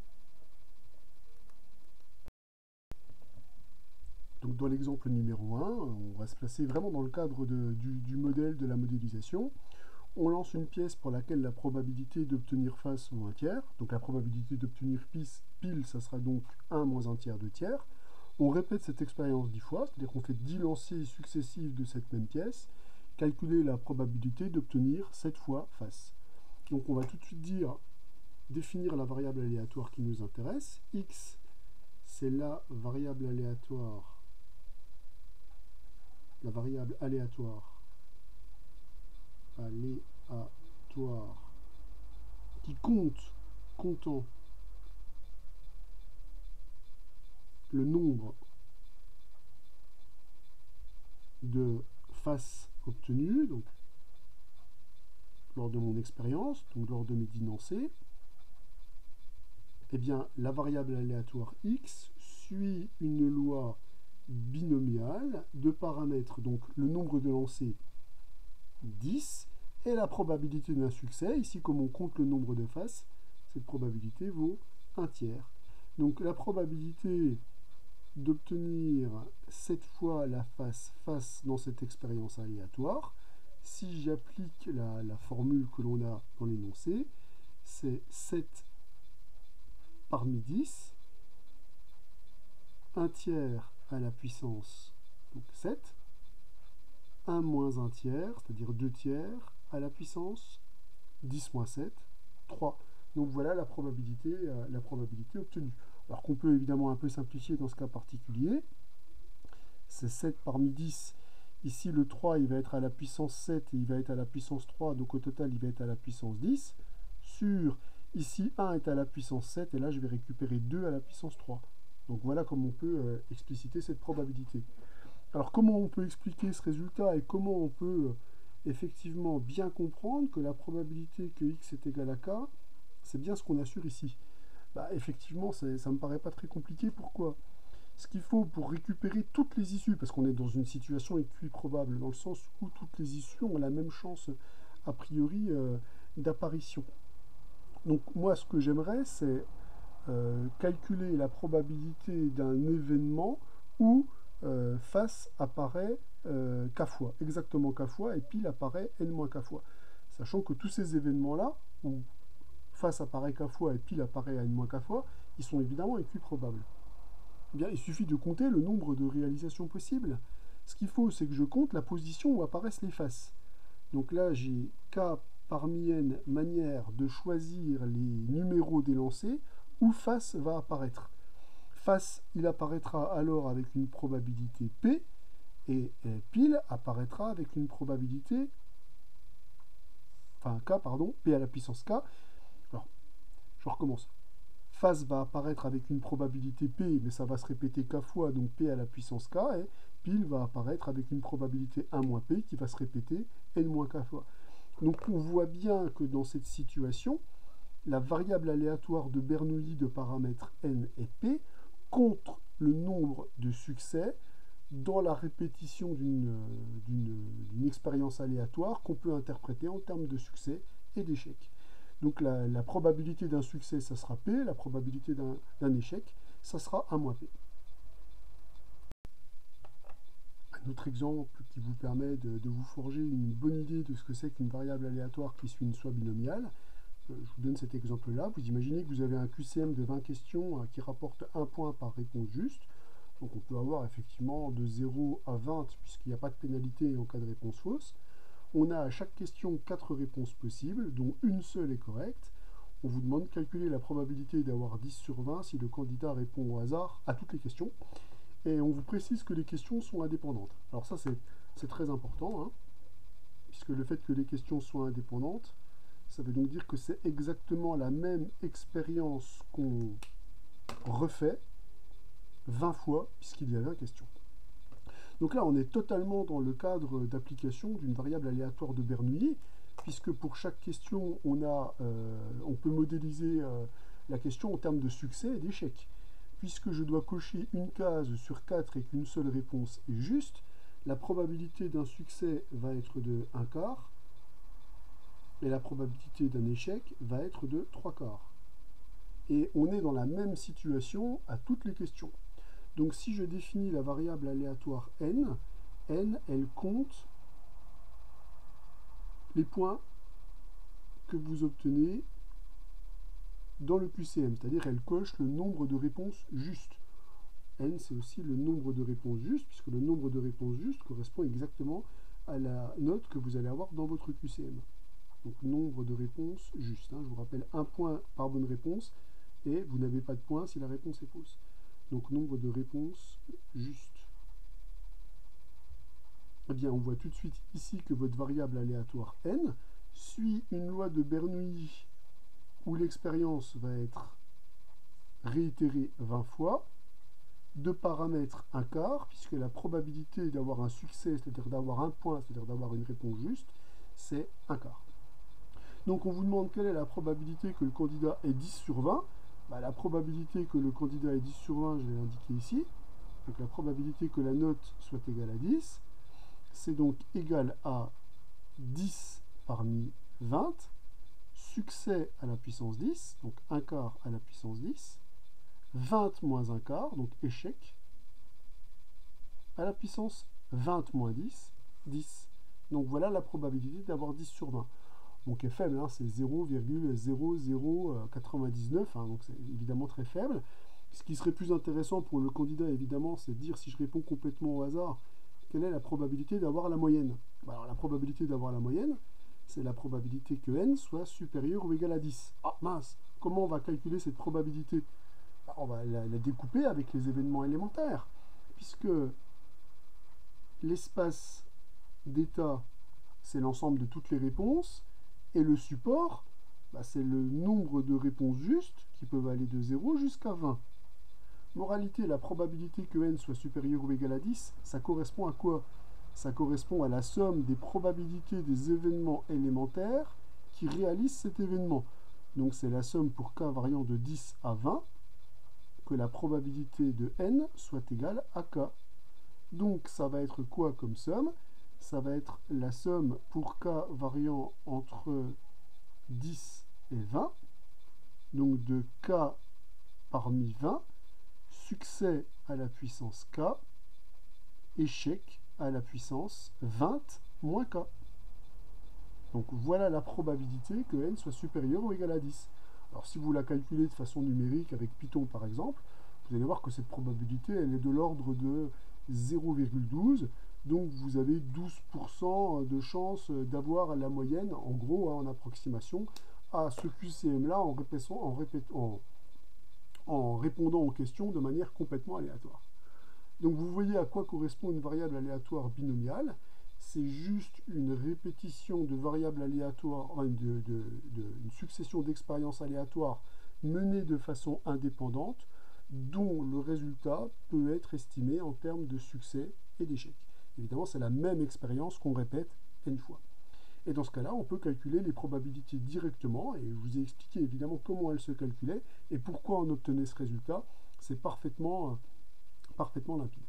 Donc dans l'exemple numéro 1, on va se placer vraiment dans le cadre du modèle de la modélisation. On lance une pièce pour laquelle la probabilité d'obtenir face vaut 1 tiers. Donc la probabilité d'obtenir pile, ça sera donc 1 moins 1 tiers de tiers. On répète cette expérience 10 fois, c'est-à-dire qu'on fait 10 lancers successifs de cette même pièce. Calculer la probabilité d'obtenir 7 fois face. Donc on va tout de suite définir la variable aléatoire qui nous intéresse. X, c'est la variable aléatoire qui comptant le nombre de faces obtenues, donc lors de mon expérience, donc lors de mes 10 lancers, eh bien la variable aléatoire x suit une loi binomiale de paramètres, donc le nombre de lancers 10 et la probabilité d'un succès. Ici, comme on compte le nombre de faces, cette probabilité vaut 1 tiers. Donc la probabilité d'obtenir 7 fois la face dans cette expérience aléatoire, si j'applique la formule que l'on a dans l'énoncé, c'est 7 parmi 10, 1 tiers à la puissance donc 7, 1 moins 1 tiers, c'est-à-dire 2 tiers, à la puissance 10 moins 7, 3. Donc voilà la probabilité obtenue. Alors qu'on peut évidemment un peu simplifier dans ce cas particulier. C'est 7 parmi 10. Ici, le 3, il va être à la puissance 7 et il va être à la puissance 3. Donc au total, il va être à la puissance 10. Sur, ici, 1 est à la puissance 7 et là, je vais récupérer 2 à la puissance 3. Donc voilà comment on peut expliciter cette probabilité. Alors comment on peut expliquer ce résultat et comment on peut effectivement bien comprendre que la probabilité que x est égal à k, c'est bien ce qu'on assure ici. Effectivement, ça ne me paraît pas très compliqué. Pourquoi? Ce qu'il faut pour récupérer toutes les issues, parce qu'on est dans une situation équiprobable, dans le sens où toutes les issues ont la même chance a priori d'apparition. Donc moi, ce que j'aimerais, c'est calculer la probabilité d'un événement où face apparaît k fois, exactement k fois, et pile apparaît n-k fois. Sachant que tous ces événements-là, où face apparaît k fois et pile apparaît à n-k fois, ils sont évidemment équiprobables. Eh bien, il suffit de compter le nombre de réalisations possibles. Ce qu'il faut, c'est que je compte la position où apparaissent les faces. Donc là, j'ai K parmi N manière de choisir les numéros des lancers où face va apparaître. Face, il apparaîtra alors avec une probabilité P, et pile apparaîtra avec une probabilité, enfin K, pardon, P à la puissance K. Alors, je recommence. Face va apparaître avec une probabilité P, mais ça va se répéter K fois, donc P à la puissance K, et pile va apparaître avec une probabilité 1 moins P qui va se répéter N moins K fois. Donc on voit bien que dans cette situation, la variable aléatoire de Bernoulli de paramètres N et P contre le nombre de succès dans la répétition d'une expérience aléatoire qu'on peut interpréter en termes de succès et d'échec. Donc la probabilité d'un succès, ça sera P, la probabilité d'un échec, ça sera 1 moins P. Un autre exemple qui vous permet de vous forger une bonne idée de ce que c'est qu'une variable aléatoire qui suit une soie binomiale. Je vous donne cet exemple-là. Vous imaginez que vous avez un QCM de 20 questions qui rapporte 1 point par réponse juste. Donc on peut avoir effectivement de 0 à 20 puisqu'il n'y a pas de pénalité en cas de réponse fausse. On a à chaque question 4 réponses possibles, dont une seule est correcte. On vous demande de calculer la probabilité d'avoir 10 sur 20 si le candidat répond au hasard à toutes les questions. Et on vous précise que les questions sont indépendantes. Alors ça, c'est très important, hein, puisque le fait que les questions soient indépendantes, ça veut donc dire que c'est exactement la même expérience qu'on refait 20 fois, puisqu'il y a 20 questions. Donc là, on est totalement dans le cadre d'application d'une variable aléatoire de Bernoulli, puisque pour chaque question, on peut modéliser la question en termes de succès et d'échec. Puisque je dois cocher une case sur 4 et qu'une seule réponse est juste, la probabilité d'un succès va être de 1 quart, et la probabilité d'un échec va être de 3 quarts. Et on est dans la même situation à toutes les questions. Donc si je définis la variable aléatoire n, elle compte les points que vous obtenez dans le QCM, c'est-à-dire elle coche le nombre de réponses justes. N, c'est aussi le nombre de réponses justes, puisque le nombre de réponses justes correspond exactement à la note que vous allez avoir dans votre QCM. Donc nombre de réponses justes. Hein. Je vous rappelle 1 point par bonne réponse, et vous n'avez pas de point si la réponse est fausse. Donc nombre de réponses justes. Eh bien, on voit tout de suite ici que votre variable aléatoire n suit une loi de Bernoulli où l'expérience va être réitérée 20 fois, de paramètres 1 quart, puisque la probabilité d'avoir un succès, c'est-à-dire d'avoir un point, c'est-à-dire d'avoir une réponse juste, c'est 1 quart. Donc on vous demande quelle est la probabilité que le candidat ait 10 sur 20. La probabilité que le candidat ait 10 sur 20, je vais l'indiquer ici. Donc la probabilité que la note soit égale à 10, c'est donc égal à 10 parmi 20, succès à la puissance 10, donc 1 quart à la puissance 10, 20 moins 1 quart, donc échec, à la puissance 20 moins 10, 10. Donc voilà la probabilité d'avoir 10 sur 20. Donc est faible, hein, c'est 0,0099, hein, donc c'est évidemment très faible. Ce qui serait plus intéressant pour le candidat, évidemment, c'est de dire si je réponds complètement au hasard, quelle est la probabilité d'avoir la moyenne. Alors la probabilité d'avoir la moyenne, c'est la probabilité que n soit supérieur ou égal à 10. Ah mince, comment on va calculer cette probabilité? On va la découper avec les événements élémentaires, puisque l'espace d'état, c'est l'ensemble de toutes les réponses, et le support, c'est le nombre de réponses justes qui peuvent aller de 0 jusqu'à 20. Moralité, la probabilité que n soit supérieur ou égal à 10, ça correspond à quoi? Ça correspond à la somme des probabilités des événements élémentaires qui réalisent cet événement. Donc c'est la somme pour k variant de 10 à 20, que la probabilité de n soit égale à k. Donc ça va être quoi comme somme? Ça va être la somme pour k variant entre 10 et 20, donc de k parmi 20, succès à la puissance k, échec à la puissance 20 moins k. Donc voilà la probabilité que n soit supérieur ou égal à 10. Alors si vous la calculez de façon numérique avec Python par exemple, vous allez voir que cette probabilité elle est de l'ordre de 0,12, Donc vous avez 12% de chance d'avoir la moyenne, en gros, hein, en approximation, à ce QCM-là en répondant aux questions de manière complètement aléatoire. Donc vous voyez à quoi correspond une variable aléatoire binomiale. C'est juste une répétition de variables aléatoires, enfin une succession d'expériences aléatoires menées de façon indépendante, dont le résultat peut être estimé en termes de succès et d'échec. Évidemment, c'est la même expérience qu'on répète n fois. Et dans ce cas-là, on peut calculer les probabilités directement, et je vous ai expliqué évidemment comment elles se calculaient et pourquoi on obtenait ce résultat. C'est parfaitement limpide.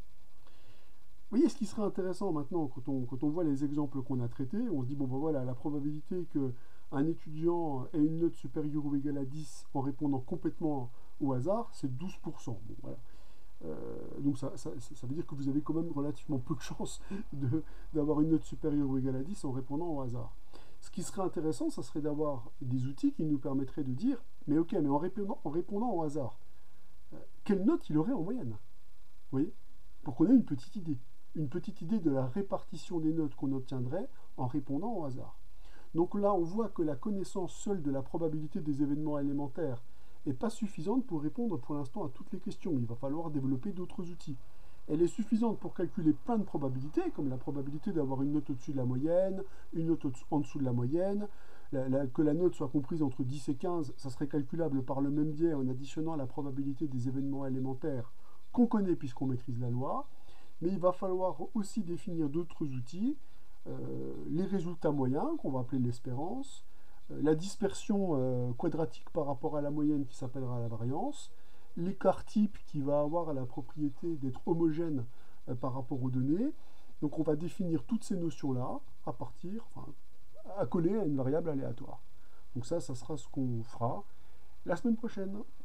Vous voyez, ce qui serait intéressant maintenant, quand on voit les exemples qu'on a traités, on se dit, bon ben voilà, la probabilité qu'un étudiant ait une note supérieure ou égale à 10 en répondant complètement au hasard, c'est 12%. Bon, voilà. Donc ça veut dire que vous avez quand même relativement peu de chances d'avoir une note supérieure ou égale à 10 en répondant au hasard. Ce qui serait intéressant, ça serait d'avoir des outils qui nous permettraient de dire, mais ok, mais en répondant au hasard, quelle note il aurait en moyenne? Vous voyez? Pour qu'on ait une petite idée de la répartition des notes qu'on obtiendrait en répondant au hasard. Donc là, on voit que la connaissance seule de la probabilité des événements élémentaires n'est pas suffisante pour répondre pour l'instant à toutes les questions. Il va falloir développer d'autres outils. Elle est suffisante pour calculer plein de probabilités, comme la probabilité d'avoir une note au-dessus de la moyenne, une note en dessous de la moyenne, que la note soit comprise entre 10 et 15, ça serait calculable par le même biais en additionnant la probabilité des événements élémentaires qu'on connaît puisqu'on maîtrise la loi. Mais il va falloir aussi définir d'autres outils, les résultats moyens, qu'on va appeler l'espérance, la dispersion quadratique par rapport à la moyenne qui s'appellera la variance, l'écart type qui va avoir la propriété d'être homogène par rapport aux données. Donc on va définir toutes ces notions-là à coller à une variable aléatoire. Donc ça sera ce qu'on fera la semaine prochaine.